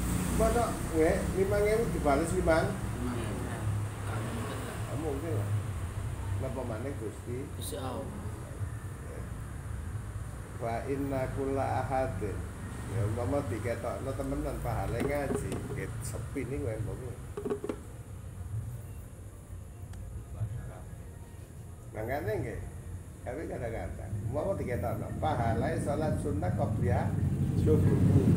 Kodok weh lima ribu dibales lima. Mungkin lah. Napa maneh Gusti? Gusti Allah. Wa inna kulla ahadin. Ya umpama diketokno temenan pahale ngaji, nggih sepi niku empome. Mangane nggih. Tapi kadang-kadang umpama diketokno pahale salat sunat qobliyah subuh.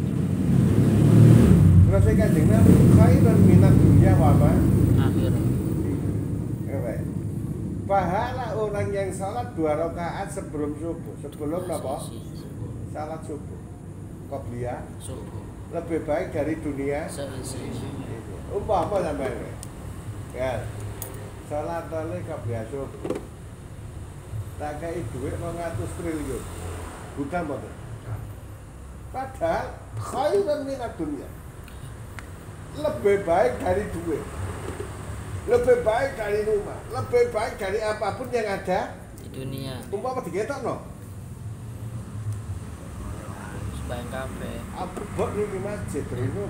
Terus Kanjeng Nabi khairun minad dunya wa ma Akhir. Oke. Pahala orang yang salat dua rakaat sebelum subuh, sebelum apa? Salat subuh. Qobliyah Subuh. lebih baik dari dunia. Seisi. Umpama sampeyan. Ya. Salat tole qobliyah subuh. Tak kei dhuwit rong atus triliun. Bukan mboten. Padahal khairun minad dunya. Lebih baik dari duit, lebih baik dari rumah, lebih baik dari apapun yang ada Di dunia. umpama diketokno. Supaya kabeh. Aku bok niki masjid rene.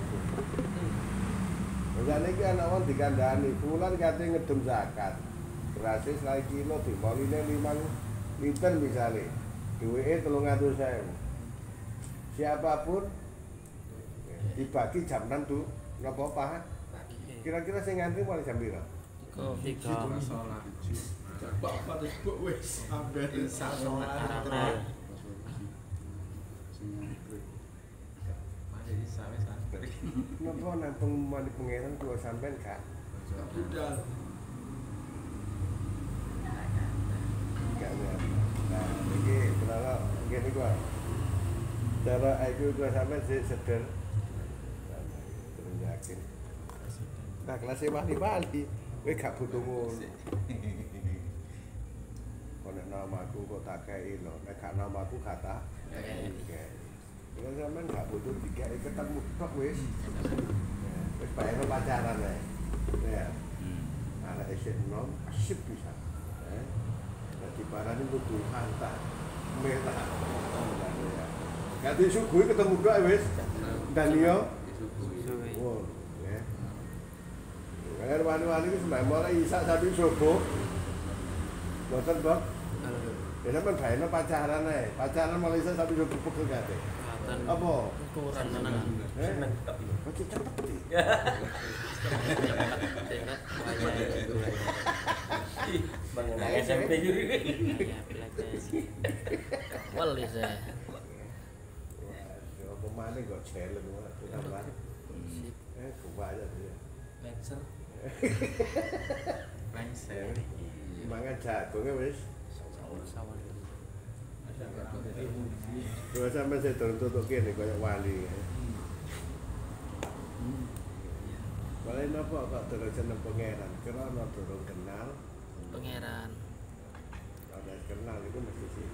Lah niki ana wong dikandhani, fulan kate ngedem zakat. Berarti selagi kilo dimoline lima liter misale. Duwike telung atus ewu. Siapapun dibagi jam enam tuh. Napa apa? Kira-kira sing ngantri mulai jam pira? Tiga. Tiga. Salat. Bapak wis kok wis sampe salat. Karena Jadi sampe santri. Napa nang pengumuman pangeran kula sampean gak? Budal. Gak ada. Nah, iki kenapa ngene kok. Cara aku kula sampean sik seder. Terus yakin. Nah, kelasnya wali-wali, kowe gak butuh ngono. Kok nek namaku kok tak kei lho, nek gak namaku kata. Oke. Kalau sampean gak butuh dikei ketemu tok wis. Wis bayar pacaran ae. Ya. Anak isih enom, asik bisa. Eh. Dadi barane kudu hantar. Merah. Gak disuguhi ketemu tok wis. Dan yo wow, ya. Kalau wali-wali itu sebenarnya mulai isak sampai subuh, boten bang. Ya sampai bayarnya pacaran aja, pacaran mulai isak sampai subuh pukul kate. Apa? Ukuran menang. Eh, macam cepet sih. Bangun S M P juga. Ya, wali saya. Wah, kemana kok challenge lah, kenapa? Eh, kebanyakan dia. Lengser. Lengser. Mangan jagungnya wis. Sawan. Kalau sampai saya turun tutup kene kayak wali. Wali napa kok terus jeneng pangeran? Karena turun kenal. Pangeran. Kalau kenal itu mesti sih.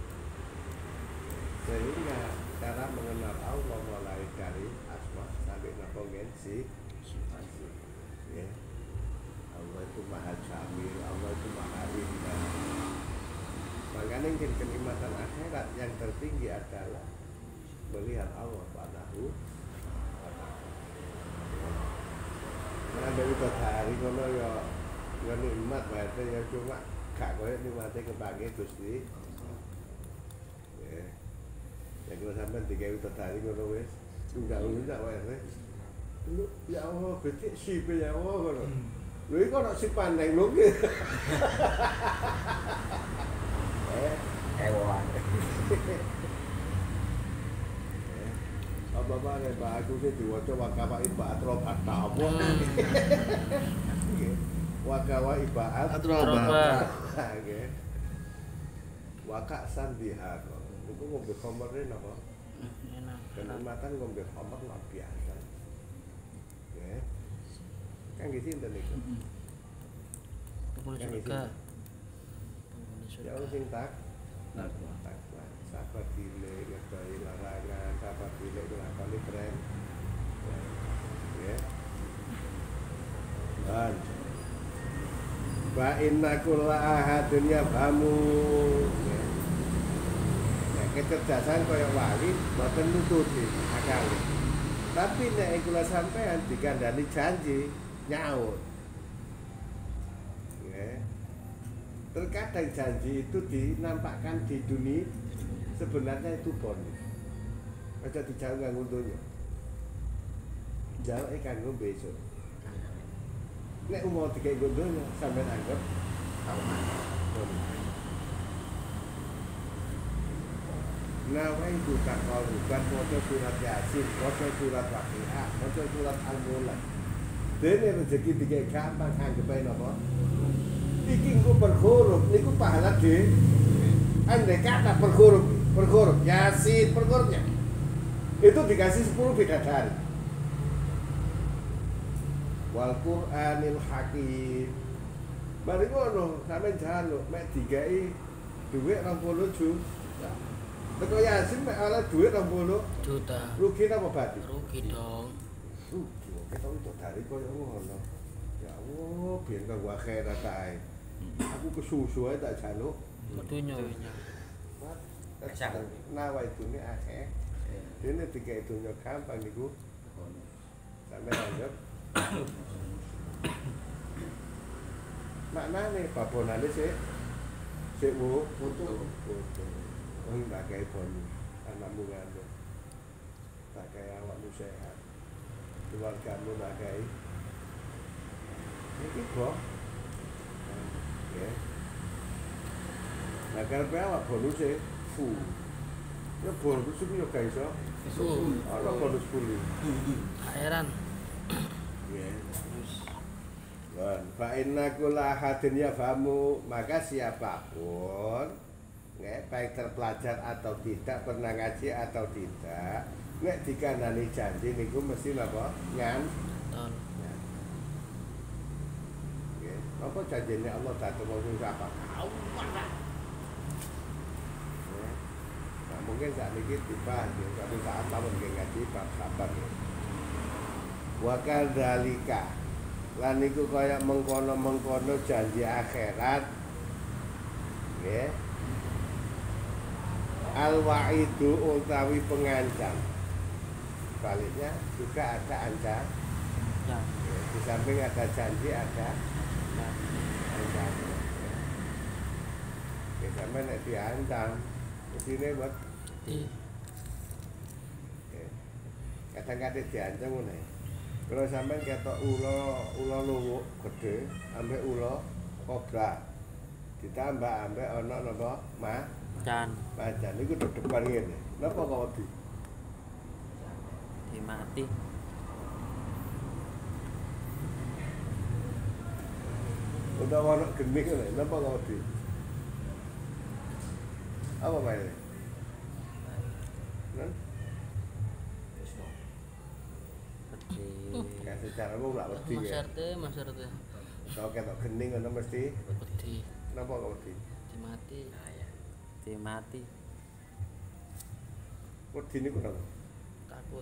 Sehingga cara mengenal Allah mulai dari asma sampai napa sih. Ya. Allah itu maha jamil, Allah itu maha indah. Makanya yang kenikmatan akhirat yang tertinggi adalah melihat Allah Subhanahu wa taala. Nah, dari hari ngono ya ya nikmat berarti ya cuma gak koyo nikmate kepake Gusti. Ya. Ya kalau sampai digawe hari ngono wis undak-undak wae. Lu ya Allah, becik sipe ya Allah ngono. Lho iki kok sik pandeng lho ki. Eh, hewan. Apa-apa nek Pak aku sing diwaca wakawa ibaat robat tawo. Wakawa ibaat Robat. Nggih. Wakak sandihar. Iku ngombe khamre napa? Enak. Kenikmatan ngombe khamr luar biasa. Nggih. Kan nggih sinten niku? Penghuni Yang surga. itu. Penghuni Ya surga. sing tak takwa takwa sabar dile ngedoi larangan sabar dile nglakoni keren ya dan wa inna kulla ahadun yafhamu ya nah, kecerdasan kaya wali boten nututi akal tapi nek kula sampean dikandani janji nyaut ya Terkadang janji itu dinampakkan di dunia, sebenarnya itu bonus. Aja dijauh nganggo donya. Jauh kanggo besok. Nek umur tiga nganggo donya, sampean anggap bonus. Nawai itu takal bukan maca surat Yasin, maca surat Waqiah, maca surat Al-Mulk. Dene rezeki tiga gampang anggap ae napa? Iki engko per huruf niku pahala dhewe. Andai kata per huruf, per huruf Yasin per hurufnya. Itu dikasih sepuluh bidadari. Wal Qur'anil Hakim. Mari ngono, sampeyan jaluk mek digawe dhuwit rong puluh juta. Teko Yasin mek oleh dhuwit rong puluh juta. Rugi napa berarti? Rugi dong. Rugi. Kita untuk dari koyo ngono. Ya Allah, biyen kanggo akhirat ae. Aku kesusu ae tak jaluk. Medunya. Nawa itu nih akeh. Dene tiga itu nyok gampang niku. Sampai anggap. Maknane babonane sik sik wo foto. Oh, tak kayak bonus. Anakmu ngandung. Tak kayak awakmu sehat. Keluargamu tak kayak. Iki kok. Ya. Nah, karepe awak bonus e full. Ya bonus iki yo gak iso. Full. Ana bonus full. Heran. Ya. Dan fa inna kulla hadin yafamu, maka siapapun nggak baik terpelajar atau tidak, pernah ngaji atau tidak, nek dikandani janji niku mesti napa? Ngan. Ton. Nggih. Apa janjine Allah dateng wong apa? Allah. Nah, mungkin saat ini dibahas, suatu saat tahun ngaji bab sabar. Wa kadzalika lan niku kaya mengkono-mengkono janji akhirat. Nggih. Al-wa'idu utawi pengancam. Baliknya juga ada ancam. Ya. Di samping ada janji, ada ancam. Ya, sampai nek diancam, mesine buat kadang-kadang diancam ngene. Kalau sampai ketok ulo ulo luwuk gede, ambek ulo kobra, ditambah ambek ono napa ma Can. macan niku depan ngene. Napa kok wedi? Dimati. Udah ono gening ngene, napa kok wedi? Apa bae? Nan? Ya secara umum lak wedi Mas ya. R T, Mas R T. Kalau ketok gening ngono mesti Wedi. napa kok wedi? Dimati. Dimati. Wedi niku napa? Takut.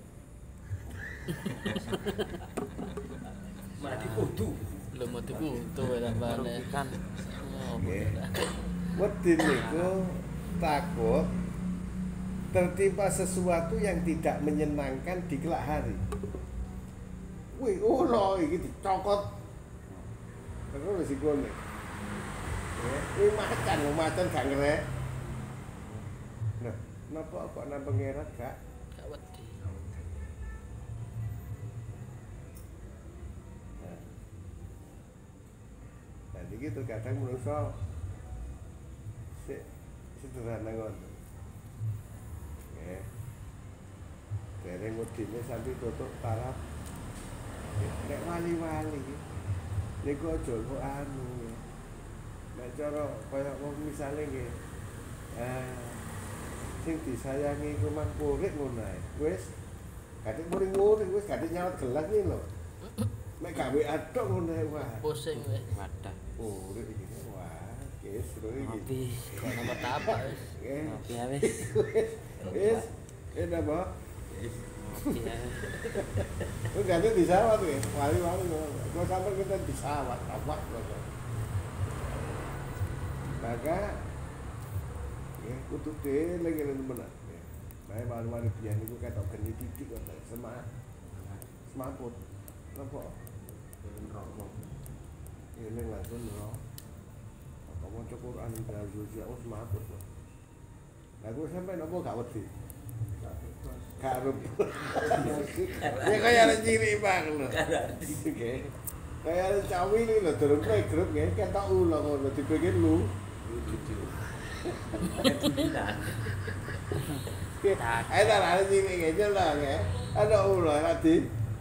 Mati kudu. Belum mati kutu tambane. Kan. Oh, Nggih. Wedi niku takut tertimpa sesuatu yang tidak menyenangkan di kelak hari. Wih, ulo iki dicokot. Terus resikone. Ya, ini macan, macan gak ngerek. Nah, napa kok nang pengerat gak? Gak wedi. Nah. Nah, iki terkadang menungso sik sederhana ngono. Nggih. Dereng wedine sampe tutup taraf. Nek wali-wali niku aja kok anu ya. Nek cara kaya wong misale nggih eh sing disayangi iku mah purik ngono ae. Wis kadhe muring-muring wis kadhe nyawat gelas iki lho. Nek gawe atok ngono ae wah. Pusing weh. Wadah. Purik iki wah, wis seru iki. Ngopi. Kok nomor apa wis? Nggih. Ngopi ya wis. Wis. Eh napa? Ngopi ya. Lu ganti di sawah tuh ya, wali-wali gua sampai kita di sawah, apa gitu. Maka, ya, kudu deh lagi benar. Nah, wali-wali biar itu kayak tau geni titik kok, semak, semaput, apa? Ini langsung loh. Apa mau cukup Quran dan suci aku semaput. Lah aku sampai nopo gak wedi. Gak arep. Ya kaya arek cilik bang lho. Oke. Kaya arek cawi iki lho durung playgroup nggih ketok ulo ngono dipikir lu. Ayo tak ada cilik aja lah nggih. Ada ulo tadi.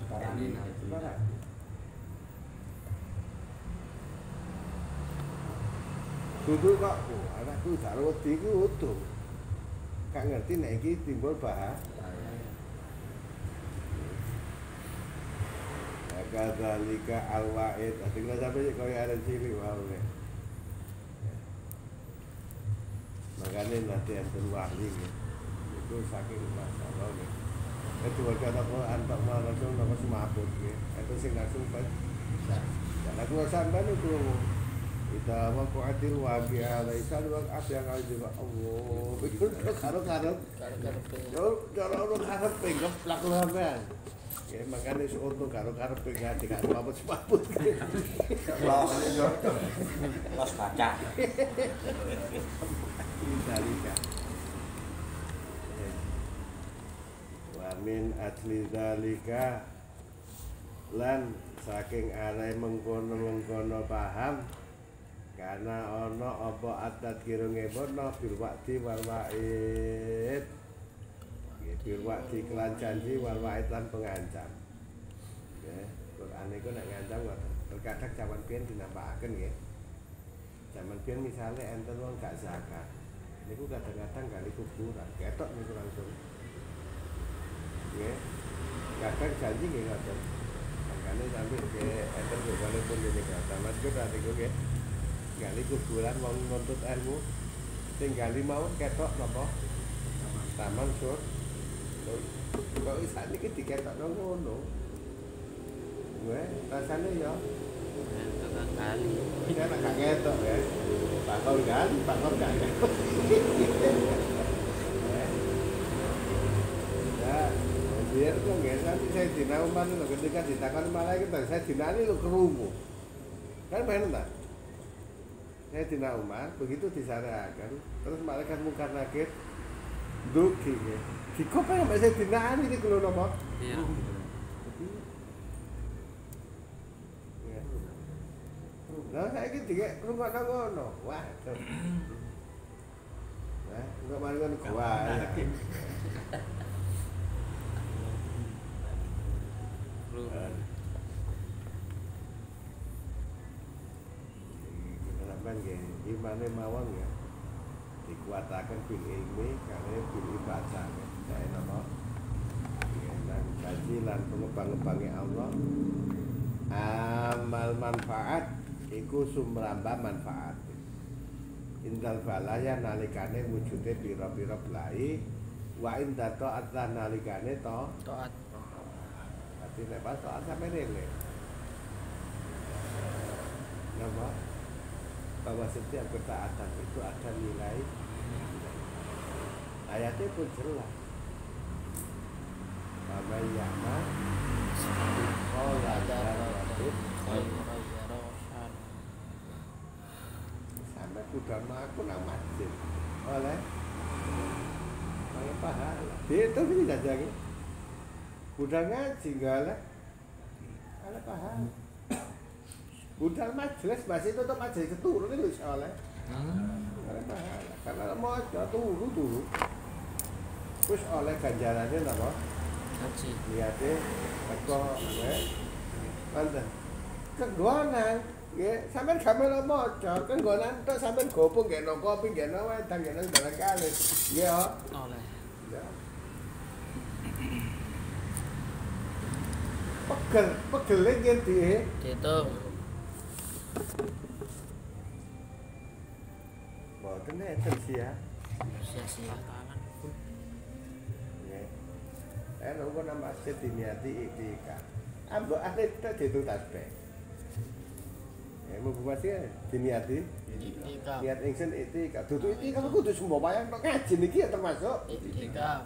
Duduk kok, oh, anakku gak wedi iki utuh. Gak ngerti nek iki timbul bahas. Kadzalika al-wa'id. Tinggal sampai kaya ada cilik wae. Makanya nanti enten wahli itu saking masalah nggih. Kedua kata Quran tak mau langsung napa semaput nggih. Itu sing langsung pas. Ya lagu sampean itu kita waqa'atil waqi'ah laisa waqa'at yang juga Allah. Itu karo-karo karo-karo. Cara ono karepe geplak lho sampean. Ya makane sok untung karo-karo pengen dikak semaput-semaput. Los baca. Dalika. Wa min atli dalika lan saking arek mengkono-mengkono paham karena ana apa adat kirunge bono bil waqti wal wa'id. Nggih bil waqti kelan janji wal wa'id lan pengancam. Nggih, Quran niku nek ngancam ngoten. Terkadang jaman biyen dinampakaken nggih. Jaman biyen misale enten wong gak zakat. Niku kadang-kadang gali kuburan, ketok niku langsung. Nggih. Kadang janji nggih ngoten. Makane sampe nggih enten walaupun dene kata Mas Gur niku nggih. Gali kuburan wong nuntut ilmu sing gali mawon ketok napa? Taman sur. Kok isa niki diketokno ngono. Nggih, rasane ya Tukang kali. kan gak ketok ya. Bakal kan, bakal gak ketok. Ya, biar kok nggak nanti saya dina Umar lo ketika ditakon malaikat saya dina ini lo kerumuh. Kan benar tak? Saya dina Umar begitu disarahkan terus malaikat Munkar Nakir duki ya. Dikopo yang saya dina ini kalau nopo. Iya. Lah saiki dikek rungokno ngono. Waduh. Nah, engko mari ngono gua. Kenapa nggih? Imane mawon ya. Dikuataken bil ilmi kare bil ibadah. Saya napa? Lan kaji lan pengembang-embange Allah. Amal manfaat iku sumramba manfaat. Indal balaya nalikane wujude pira-pira blai wa inda ta'at nalikane to Taat. ati nek pas taat sampe rene. Napa? Bahwa setiap ketaatan itu ada nilai. Ayatnya pun jelas. Mama ya'ma Qala darabit sampai kuda aku nang masjid oleh oleh pahala itu ini jajaki kuda ngaji gak oleh oleh pahala budal majelis masih tetap majelis keturun itu bisa oleh oleh pahala karena mau turu turu terus oleh ganjarannya apa? Haji. Lihatnya teko nggih. Wonten. Kegonan nggih, sampean gamel maca, kegonan tok sampean gopo nggih nang kopi nggih nang wedang nggih nang dalan kali. Nggih yo. Oleh. Ya. Pegel, pegele nggih di. Dihitung. Mboten enten sih ya. Sia-sia tangan pun. Nggih. Eh nunggu nang masjid diniati iktikaf. Ambok ate dihitung tasbih. Ya mau masjid diniati Iktikaf. niat ingsun iktikaf. Dudu iktikaf kudu sembahyang tok ngaji niki ya termasuk Iktikaf.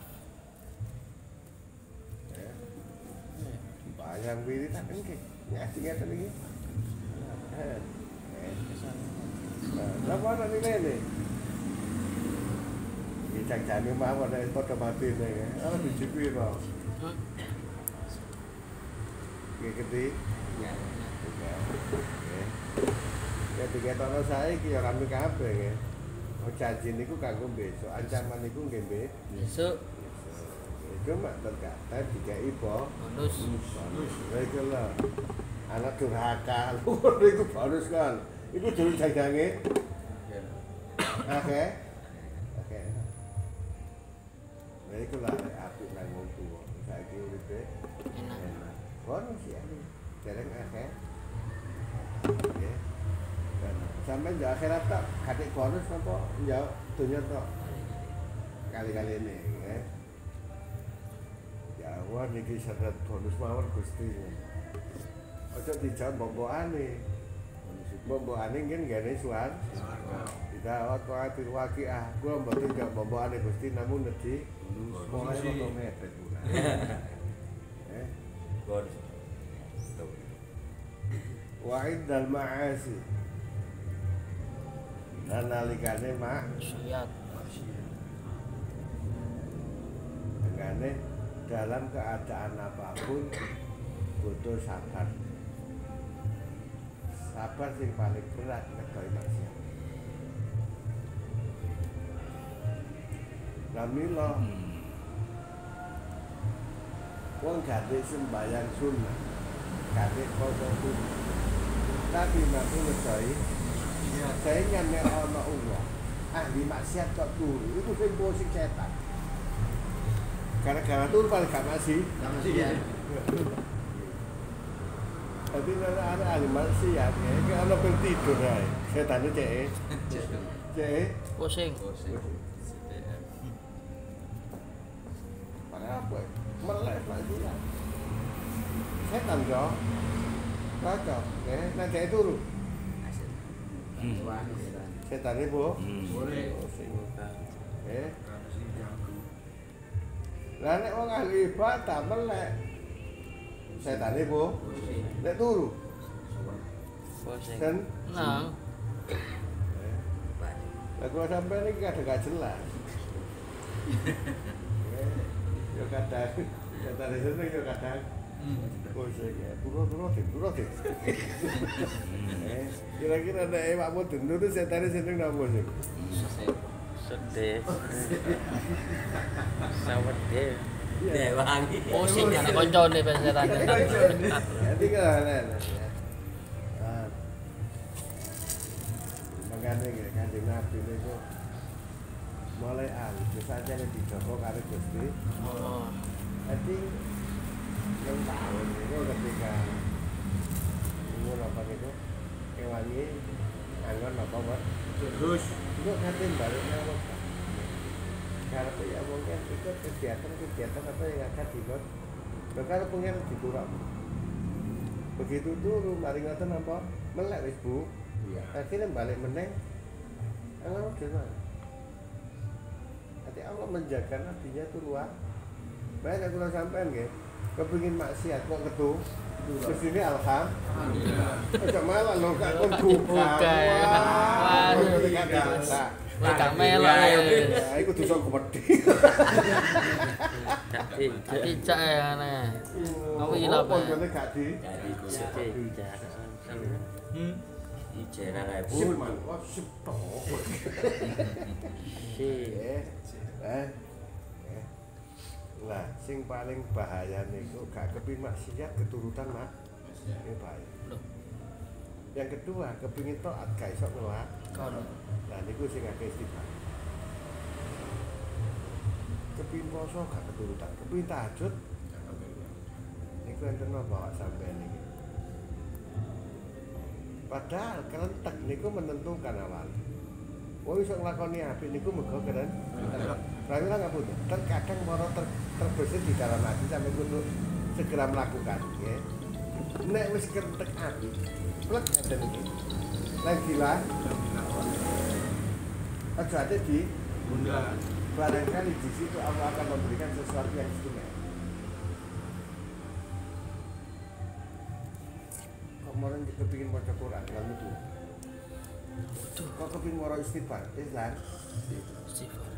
ya. Bayang wiritan nggih. Ngaji ngeten iki. Eh. Eh. Apa ana nilene? Iki janjane mawon nek padha matine. Ana biji piro? Iki gede. Ya. Ya tiga tahun saiki ya kami kabeh nggih. Oh janji niku kanggo besok, ancaman niku nggih Besok itu mak terkata dikai bonus. bonus. Lha iku lho. Anak durhaka, lho iku bonus kan. Iku dulu dagange. Oke. Oke. Lha iku lah apik nang wong tuwa. Saiki uripe Enak. bonus ya. Dereng akeh. Oke. Sampai di akhirat tak katik bonus apa jauh dunia tak kali-kali ini ya. Ya wah niki syarat bonus mawon Gusti. Ojo dijawab boboane. Boboane ngen gene suan. Kita awak kuwi waqiah. Gua mboten jawab boboane Gusti namun nedhi mulai kok mepet pula. Eh. Bonus. Wa'id dal ma'asi. Dan nalikane mak Siap. dengane dalam keadaan apapun butuh sabar. Sabar sing paling berat nekoi maksiat. Ramilo wong gade sembayang sunnah, gade poso sunnah. Tapi mampu ngedoi saya nyampe ana Allah. Ahli maksiat kok turu, itu sing posing setan. Gara-gara turu paling gak masih. Gak masih ya. Tapi kalau ada ahli maksiat ya, iki ana ben tidur ae. Setane cek. Cek. Pusing. Para apa? Melek lagi lah. Setan yo. Cocok, ya, nanti turu. Setan ibu. Boleh. Eh. Lah nek wong ahli ibadah melek. Setan ibu. Nek turu. Pusing. Kan Nang. lah kalau sampai ini kadang gak jelas. Ya kadang, kadang seneng ya kadang. Pusing ya, turu-turu deh, turu deh. Kira-kira ada emak mau turu setan seneng napa sih? Sedih. Sawet deh. Dewangi. Pusing ana koncone ben setan. Jadi kan makanya ya Kanjeng Nabi niku mulai alih saja nek dijogo karo Gusti. Oh. Jadi yang tahun itu ketika umur apa gitu kewangi anggon apa buat Terus itu nanti baliknya apa karena ya mungkin ikut kegiatan-kegiatan apa yang akan dibuat kalau pengen dikurang begitu turun mari ngoten apa melek wis Bu. iya. Akhirnya balik meneng Allah gimana? Nanti Allah menjaga nabinya itu luar. Banyak aku sampean nggih. Kepengin maksiat kok ketu. Terus ini alhamdulillah. Ojo malah lho gak kon buka. Wah, Wah, gak melok ya. Nah, iku dosa gede. Tapi cak ya aneh. Kamu gila apa? Pondone gak di. Jadi sedih. Hmm. Ijera kae Sip, pun. man. Oh, sip. Si. Eh. Eh. Lah, sing paling bahaya niku gak kepin maksiat keturutan mak. Ini bahaya. Loh. Yang kedua, kepingin taat gak iso ngelak. Kon. Lah niku sing akeh istighfar. Kepingin poso gak keturutan, kepingin tahajud. Niku enten bawa sampean niki. Padahal kerentek niku menentukan awal. Wong iso nglakoni apik niku mergo keren. Lalu lah ngapun. Terkadang moro ter, terbesit di dalam hati sampai kudu segera melakukan, ya. Nek wis kerentek apik, plek ngaten iki. Lan gila. Aja ada di Bunda. barangkali di situ Allah akan memberikan sesuatu yang istimewa. Kemarin kita bikin baca Quran, lalu itu Kok kepin waro istighfar? Islam. Istighfar.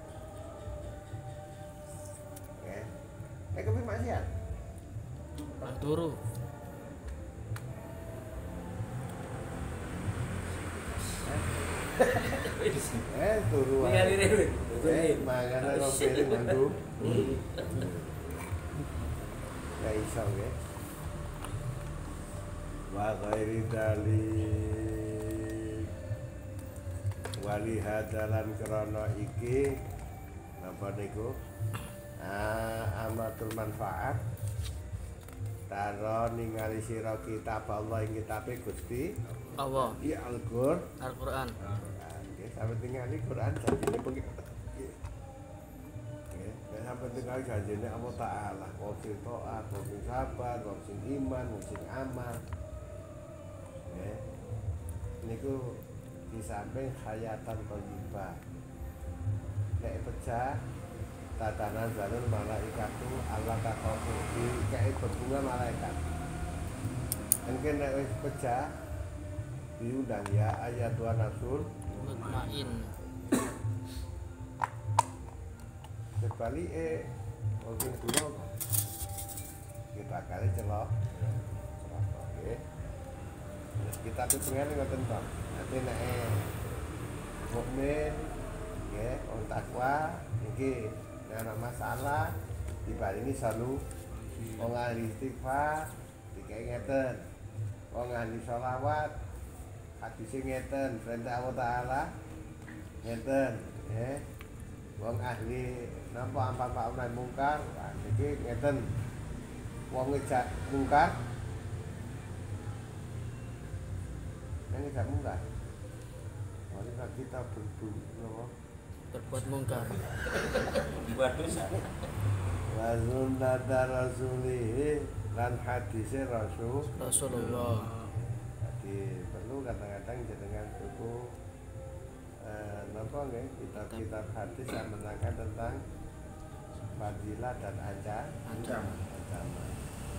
Ya. Eh kepin maksiat. Nang turu. Eh turu wae. Ningali rewe. Eh mangane kok pilih mandu. Ya iso nggih. Wa ghairi dalik wali hadalan krana iki napa niku ah, amatul manfaat taro ningali sira kitab Allah ing kitabe Gusti Allah. iki Al-Qur'an Al-Qur'an. nggih sampe ningali Quran janjine pengen nggih nek sampe ningali janjine Allah Taala wong sing taat wong sing sabar wong sing iman wong sing amal nggih niku di samping hayatan thayyibah nek pecah tatanan zalul malaikatu Allah takhafu di kae berbunga malaikat mungkin nek wis pecah diundang ya ayat dua nafsul Mutmain. sebalik eh mungkin dulu kita kali celok celok oke kita tuh pengen ngoten to nanti nek mukmin nggih wong takwa iki nek ana masalah dibarengi selalu wong ahli istighfar dikai ngeten wong ahli sholawat hadis ngeten perintah Allah Taala ngeten nggih wong ahli napa ampun ma'ruf nahi mungkar iki ngeten wong ngejak mungkar ini gak mungkar mari kita berbu napa Berbuat mungkar. Buat dosa. wa sunnata rasulih lan hadise rasul Rasulullah. jadi perlu kadang-kadang jenengan buku eh, napa nggih kitab-kitab hadis yang menerangkan tentang fadilah dan anca Ancaman. ancaman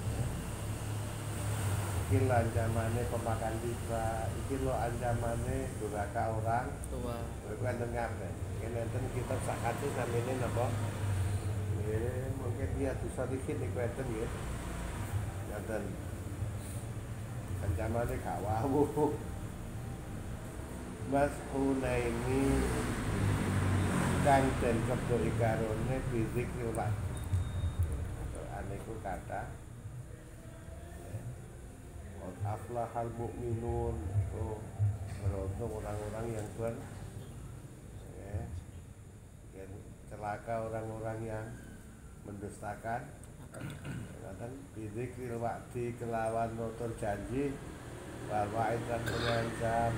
iki lho ancamane pemakan riba iki lho ancamane durhaka orang Tua. iku enten kabeh yen enten kitab sak hadis namine napa nggih mungkin dia bisa dikit niku enten nggih enten ancamane gak wau Mas Hunaini kang den keboi karone bizik riwat ane ku kata Qad aflahal mu'minun itu beruntung orang-orang yang ber ya, yang celaka orang-orang yang mendustakan kadang bidzikril wa'di kelawan nutur janji wal wa'id dan mengancam.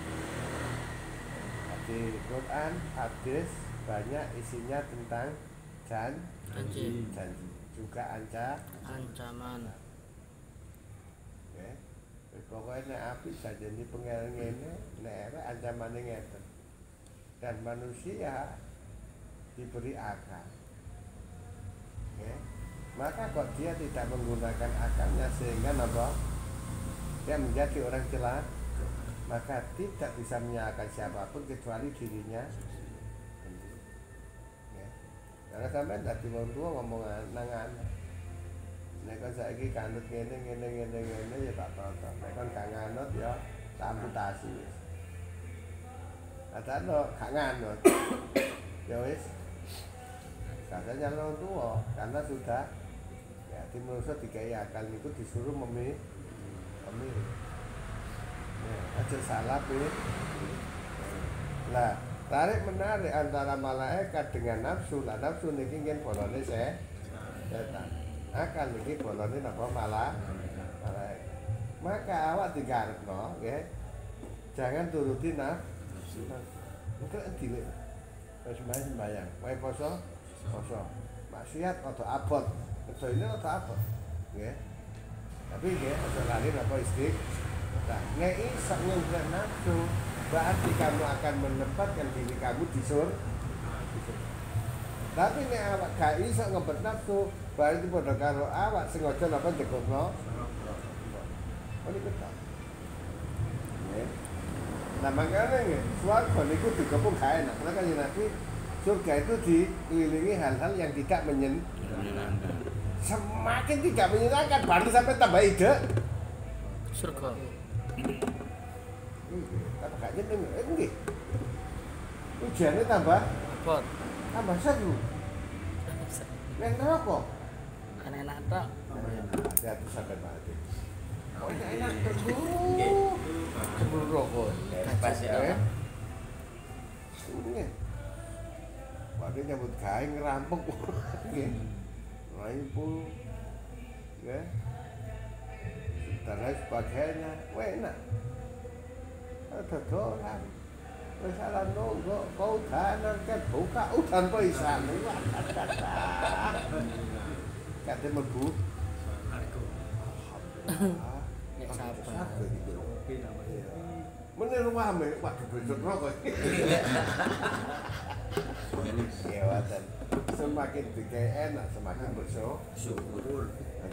Di Quran hadis banyak isinya tentang jan Janji. janji juga anca Ancaman. ya pokoknya nek api janjine pengen ngene nek ancamane ngeten dan manusia diberi akal ya maka kok dia tidak menggunakan akalnya sehingga apa dia menjadi orang celaka maka tidak bisa menyalahkan siapapun kecuali dirinya sendiri ya karena sampai tadi wong tua ngomong nang anak nek kan saiki kanut ngene ngene ngene ngene ya tak toto nek kan gak nganut ya tak amputasi wis kadang gak nganut ya wis katanya orang tua karena sudah ya dimulus dikai akal niku disuruh memilih memilih ya, aja salah pilih lah tarik menarik antara malaikat dengan nafsu lah nafsu niki ngen bolone se setan akal niki bolone napa malah malaikat maka awak digarepno nggih jangan turuti nafsu engko endi wis sembahyang wae poso poso maksiat atau abot itu ini atau abot nggih tapi nggih aja lali napa istiq nah, nek iso ngundang nafsu berarti kamu akan menempatkan diri kamu di surga. Tapi nek awak gak iso ngebet nafsu, berarti padha karo awak sing aja napa jekupno. Oh niku ta. Nggih. Nah makanya nggih, swarga niku digepung gak enak. Karena kanjeng Nabi surga itu dikelilingi hal-hal yang tidak menyenangkan. Semakin tidak menyenangkan, baru sampai tambah ide. Surga. Tambah gak nyeneng, eh nggih. Ujiannya tambah Abot. tambah seru. Neng neraka. Kan enak tok. Hati-hati sampai mati. Oh enak terus. Sebelum rokok. Pas ya. Nggih. Waduh nyambut gawe ngerampok. Nggih. Rampung. Ya. Dan lain sebagainya. Wah enak. Ada doang. Wis ala nunggu kau danan kan buka udan pisan. Kate mlebu. Alhamdulillah. Nek sabar. Mene rumahme, waduh besok rokok. Ya watan. Semakin dikei enak, semakin bersyukur.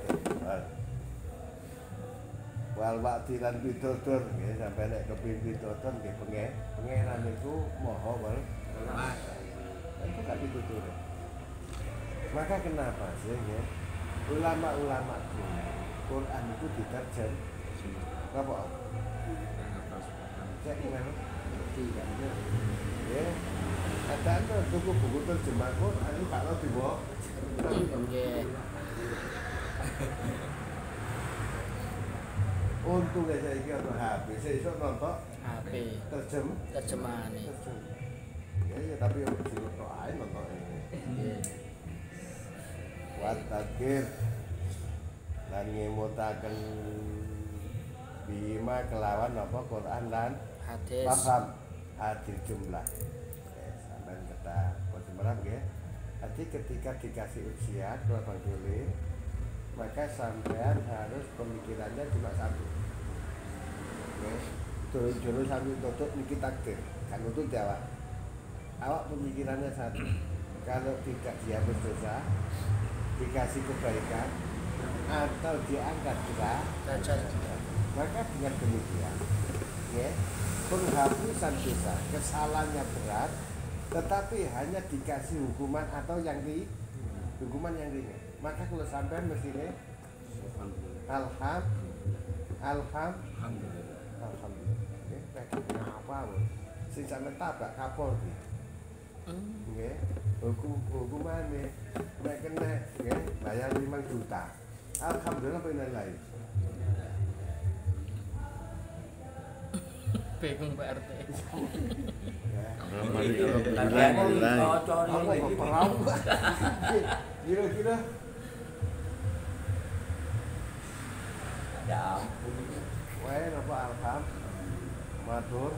Wal wakti lan pitutur nggih sampai nek kepengin pitutur nggih pengen pengenan niku maha wal. Itu kan pitutur. Maka kenapa sih ya? Ulama-ulama dulu Quran itu diterjem. Apa? Cek gimana? Tidak. Ya. Ada tuku buku terjemah Quran itu kalau dibawa. Nggih. Untung aja iki ana H P, sesuk nonton H P. terjem Terjemahane. terjem. Ya ya tapi yo dino tok ae nonton ini. Nggih. Wa takir lan ngemutaken bima kelawan apa Quran lan Hadis. paham hadis jumlah. Eh, sampean kata konsumeran nggih. Jadi ketika dikasih ujian kalau Bang Duli, maka sampean harus pemikirannya cuma satu. Oke, turun-turun sambil tutup niki takdir, kan untuk jawab. Awak pemikirannya satu. Kalau tidak dihapus dosa, dikasih kebaikan, atau diangkat derajat, maka dengan demikian, ya, penghapusan dosa, kesalahannya berat, tetapi hanya dikasih hukuman atau yang di hukuman yang ringan. Maka kalau sampai mestinya alham alham alhamdulillah. Nggih, pengen apa wae. Sing sampe tabak kapol iki. Nggih, hukum hukumane nek kena nggih bayar lima juta. Alhamdulillah pengen lain. Bingung Pak R T. Kira-kira Ya ampun. wae napa alham matur.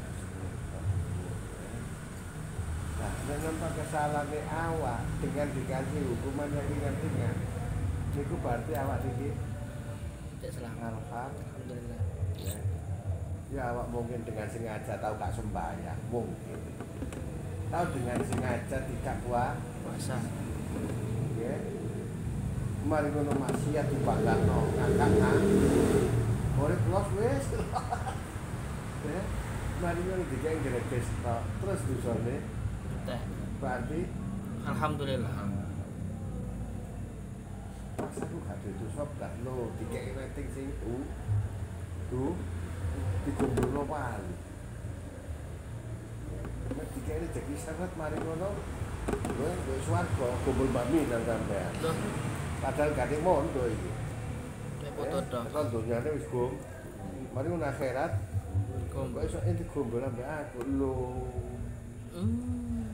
Nah, dengan kesalahan awak dengan dikasih hukuman yang ringan-ringan, itu berarti awak iki Tidak selamat. alham. Alhamdulillah. Ya. Ya awak mungkin dengan sengaja tahu gak sembahyang, mungkin. Tahu dengan sengaja tidak puasa. Puasa. Ya. Mari ngono maksiat dibanggalno ngangkat. Urip los wis. Ya. Mari ngono dikek greges tok. Terus dosane Teh. berarti Alhamdulillah. pas aku gak ada dosa gak lo dikek rating sing tu. Tu dikumpulno wali. Nek dikek rezeki syarat mari ngono. Kowe wis swarga kumpul bami nang sampean. Loh, Padahal gak ada mondo iki. kayak foto tok. Kan donyane wis gum. Mari ngono akhirat kok Kumpul. iso ente kumpul ambek aku lho. Hmm.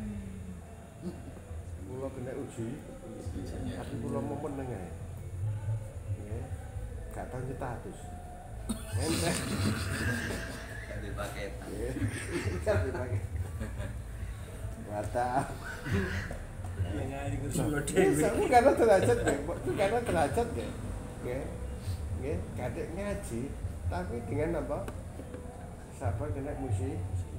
Kula kena uji. Tapi kula mau meneng ae. Nggih. Gak tau nyetatus. Ente. Di paket. Nggih. Kan dipakai. Mata. Bisa, karena derajat nggih, karena derajat nggih. Nggih. Nggih, kadek ngaji, tapi dengan apa? Sabar kena musik.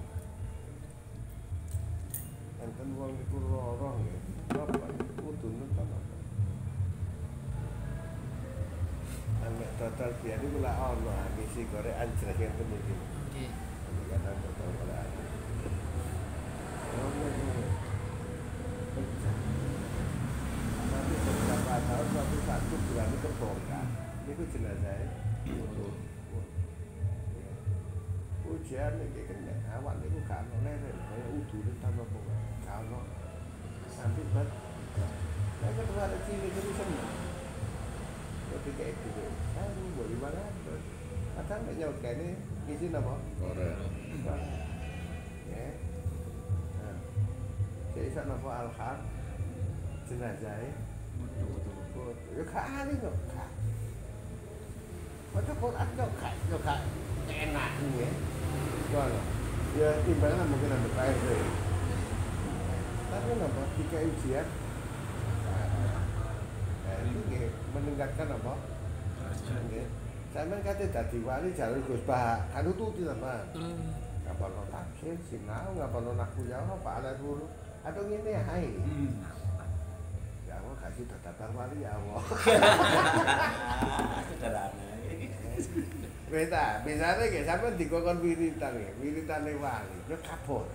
Enten wong iku lara nggih. Apa kudune apa? Anek total biar iku lak ono ngisi gorek anjreh yang iki. Nggih. kadang potong oleh adik. Oh, ini pecah. Tapi beberapa tahun suatu satu bulan itu terbongkar. Ini ku jenazah. Ujian ini kena awak ini gak ada leren. Kayak udune tambah bunga. Kalau sampai bat. Saya ketemu ada cilik itu senang. Ketika itu, saya mau di mana? Kadang tak nyaut kayak ini, izin apa? Korek. Ya. Saya isap apa alham jenazah. Ya gak ahli kok. Macam Quran kok gak, kok gak enak ni ya. Soalnya, ya timbangan mungkin ada baik deh. Tapi apa? Jika ujian, ini meningkatkan apa? Sampai kata tadi wali jalur Gus Bah, kan itu tidak mah. Ngapa lo tafsir, sinau, ngapa lo nak kuliah, apa ada dulu? Atau ini hai. Ya Allah kasih tatapan wali ya Allah. Sederhana. Beda, misalnya kayak sampai dikokon wiritan ya, wiritan wali, itu kapot.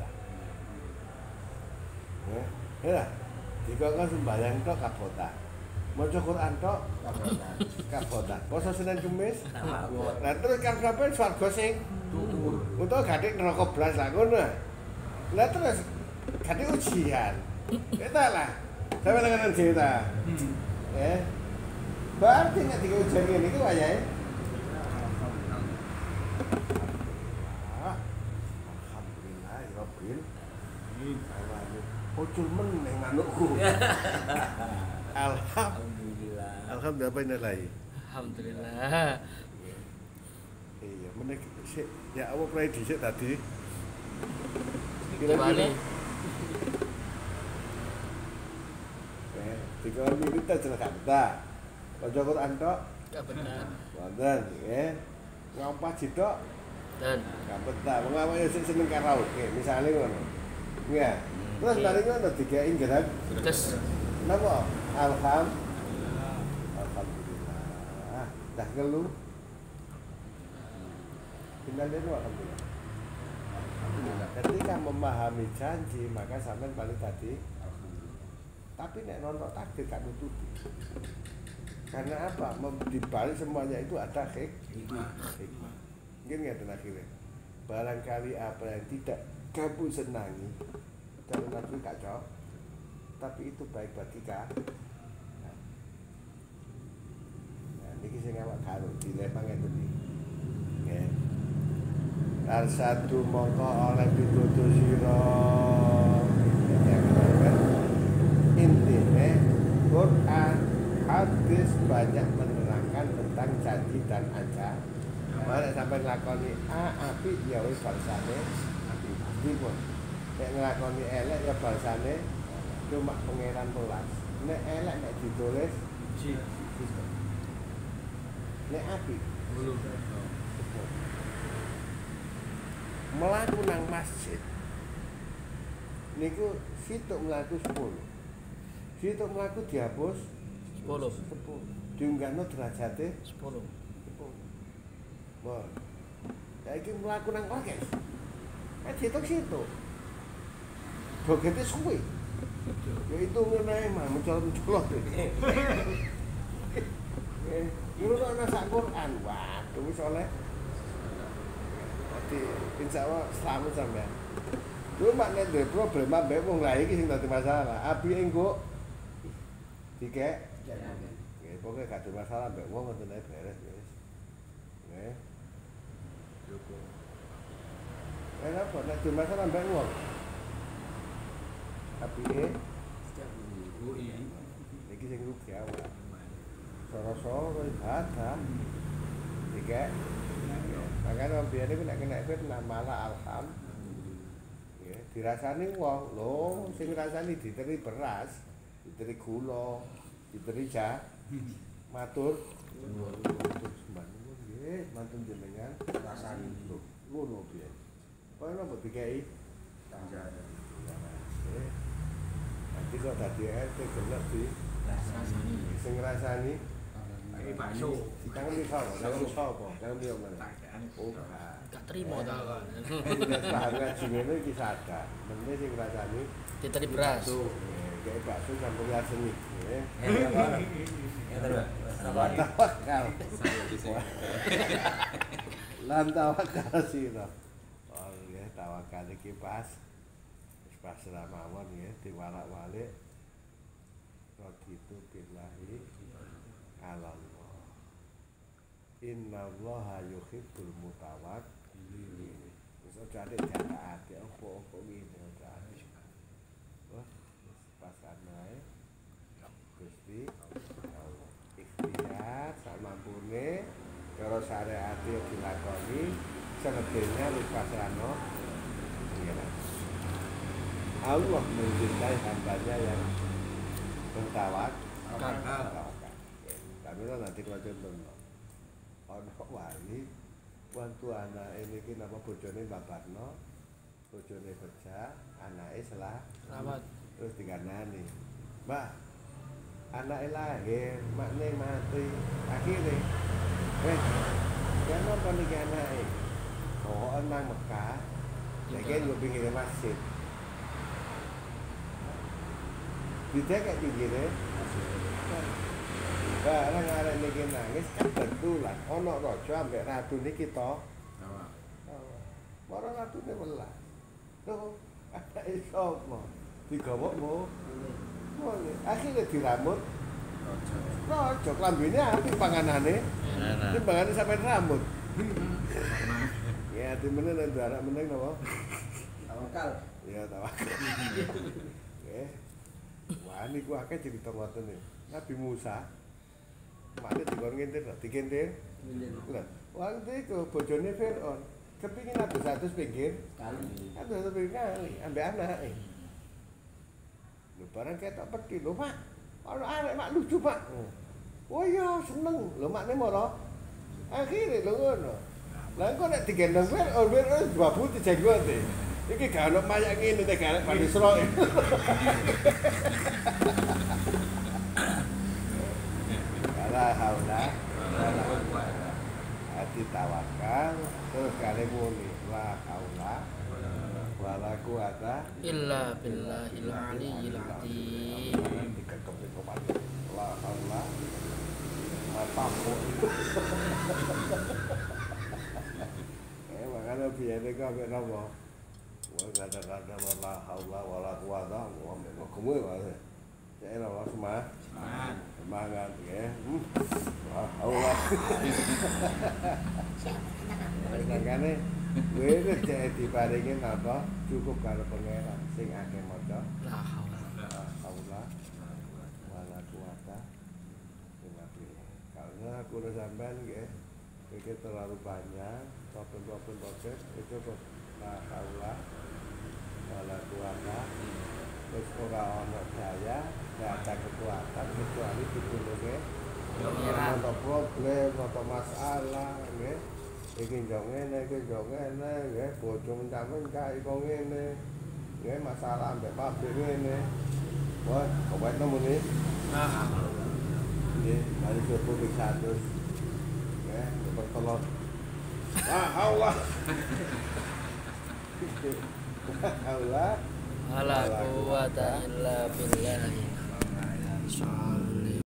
Ya, ya, dikokon sembahyang itu kapot. Maca Quran tok kabotan. Poso Senin Kamis. Lah terus kan sampe swarga sing dhuwur. Utawa gathik neraka blas lah ngono. Lah terus gathik ujian. Eta lah. Sampe lenganan dhewe ta. Eh. Berarti nek dikai ujian ngene iki wayahe. Alhamdulillah rabbil alamin. Ocul meneng manukku. Alhamdulillah. Alhamdulillah apa ini lagi? Alhamdulillah. Iya, menek sik ya apa prai dhisik tadi. Kembali. Eh, dikon iki ta jelas kata. Baca Quran tok? Gak benar. Wonten, nggih. Ngapa jitok? Dan Gak betah. Wong awake sing seneng karaoke, misale ngono. Nggih. Terus mari ngono digawe gerak. terus Napa? Alhamdulillah. Alhamdulillah. Dah gelu. Finalnya itu alhamdulillah. Alhamdulillah. Ketika memahami janji, maka sampean balik tadi. Tapi nek nonton takdir gak nutupi. Karena apa? Di balik semuanya itu ada hikmah. Hikmah. Mungkin nggak akhirnya. Barangkali apa yang tidak kamu senangi, jangan lagi kacau. Tapi itu baik buat kita. Nah, ini saya ngawak karo di lepang itu nih. Oke. Arsadu mongko oleh pitutur sira. Intinya Quran, hadis banyak menerangkan tentang janji dan ajar. Mana sampai nglakoni A apik ya wis balsane apik. Dipun. Nek nglakoni elek ya balsane cuma pengeran pelas. Nek elek nek ditulis ji. Nek api bulu. Melaku nang masjid. Niku situk melaku sepuluh. Situk melaku dihapus sepuluh. sepuluh. Diunggahno derajate sepuluh. Bon. Saiki mlaku nang orkes. Eh ditok situ. Jogete suwe. Ya itu ngene mah mencolot-mencolot. Eh, ngono ana sak Quran. Waduh wis oleh. Dadi insyaallah selamat sampean. Cuma nek duwe problem ambek wong lha iki sing dadi masalah. Abi engko dikek. Nggih, pokoke gak ada masalah ambek wong ngoten ae beres wis. Nggih. Cukup. Eh apa nek ada masalah ambek wong? Apike? Iki sing rugi awak. Soro-soro ibadah. Dikek. Makanya wong biyen iku nek kena fitnah malah alham. Nggih, dirasani wong. Lho, sing rasani diteri beras, diteri gula, diteri jah. Matur sembah nggih, mantun jenengan rasani lho. Ngono piye? Kok napa dikai? Tanjane. Nggih. Nanti kok dadi R T gelek di rasani. Sing rasani Cái bakso. Jangan di kau, jangan di kau, jangan di mana. Oh, Gak terima ta. paham ngaji ngene iki sadar. Mene sing rasane Diteri beras. kayak bakso campur arsenik. Ya. Ya terus. Tawakal. Lan tawakal sira. Oh ya tawakal iki pas. Wis pasrah mawon ya diwarak-walik. Raditu billahi ala Allah. Innallaha yuhibbul mutawakkilin. Wis aja nek ati apa-apa ngene aja. Wah, pasrah ae. Gusti Allah. Ikhtiar samampune cara syariat dilakoni sebetulnya wis pasrahno pengiran. Allah mencintai hambanya yang bertawakal. Tapi nanti kalau contoh ono wali wantu anak ini ki nama bojone babarno bojone kerja anake salah Selamat. terus dikanani mbak anake lahir makne mati akhirnya eh kan nonton iki anake kok nang Mekah lagi yo pinggir masjid tidak kayak pinggire barang arek niki nangis kebetulan ana raja ambek ratu niki to. Marang ratune welas. Lho, anake sapa? Digawokno. Ngene. Akhire diramut. Raja klambine apik panganane. Nah. Timbangane sampe rambut. Ya, dimene nek anak meneng napa? Tawakal. Ya, tawakal. Nggih. Wah, niku akeh cerita ngoten niku. Nabi Musa mate dikon ngintir, dikintir. Lha, waktu itu bojone Firaun kepingin adus seratus pinggir Kali. adus seratus pinggir kali ambek anake. Lho barang ketok peti lho, Pak. Ana arek mak lucu, Pak. Oh iya, seneng. Lho makne mara. Akhire lho ngono. Lah engko nek digendong Firaun, Firaun dibabuti jenggote. Iki gak ono mayak ngene nek gak Bani Israil. La haula wala quwwata ati tawakal terus kali muni la haula wala quwwata Illa billahil aliyyil azim. dikekep itu pati la haula matamu eh makanya biyen iki ambek napa wa kata-kata la haula wala quwwata wa kumu wae ya ora semah semangat ya. Hmm. Wah, Allah. Makane kowe cek diparingi napa cukup karo pangeran sing akeh maca La haula. Allah wala quwata illa billah. Karena aku udah sampean nggih iki terlalu panjang, topen-topen topen itu kok la haula wala quwata wis ora ana daya, gak ada kekuatan kecuali ditulunge Pangeran. ana problem, ana masalah nggih. Iki njok ngene, iki njok ngene, nggih, bojo mencak-mencak kok ngene. Nggih, masalah ambek pabrik ngene. Wah, kok muni. La haula. Nggih, mari coba ping seratus. Nggih, bertelur. Wah, Allah. Allah. Wala quwwata illa billah.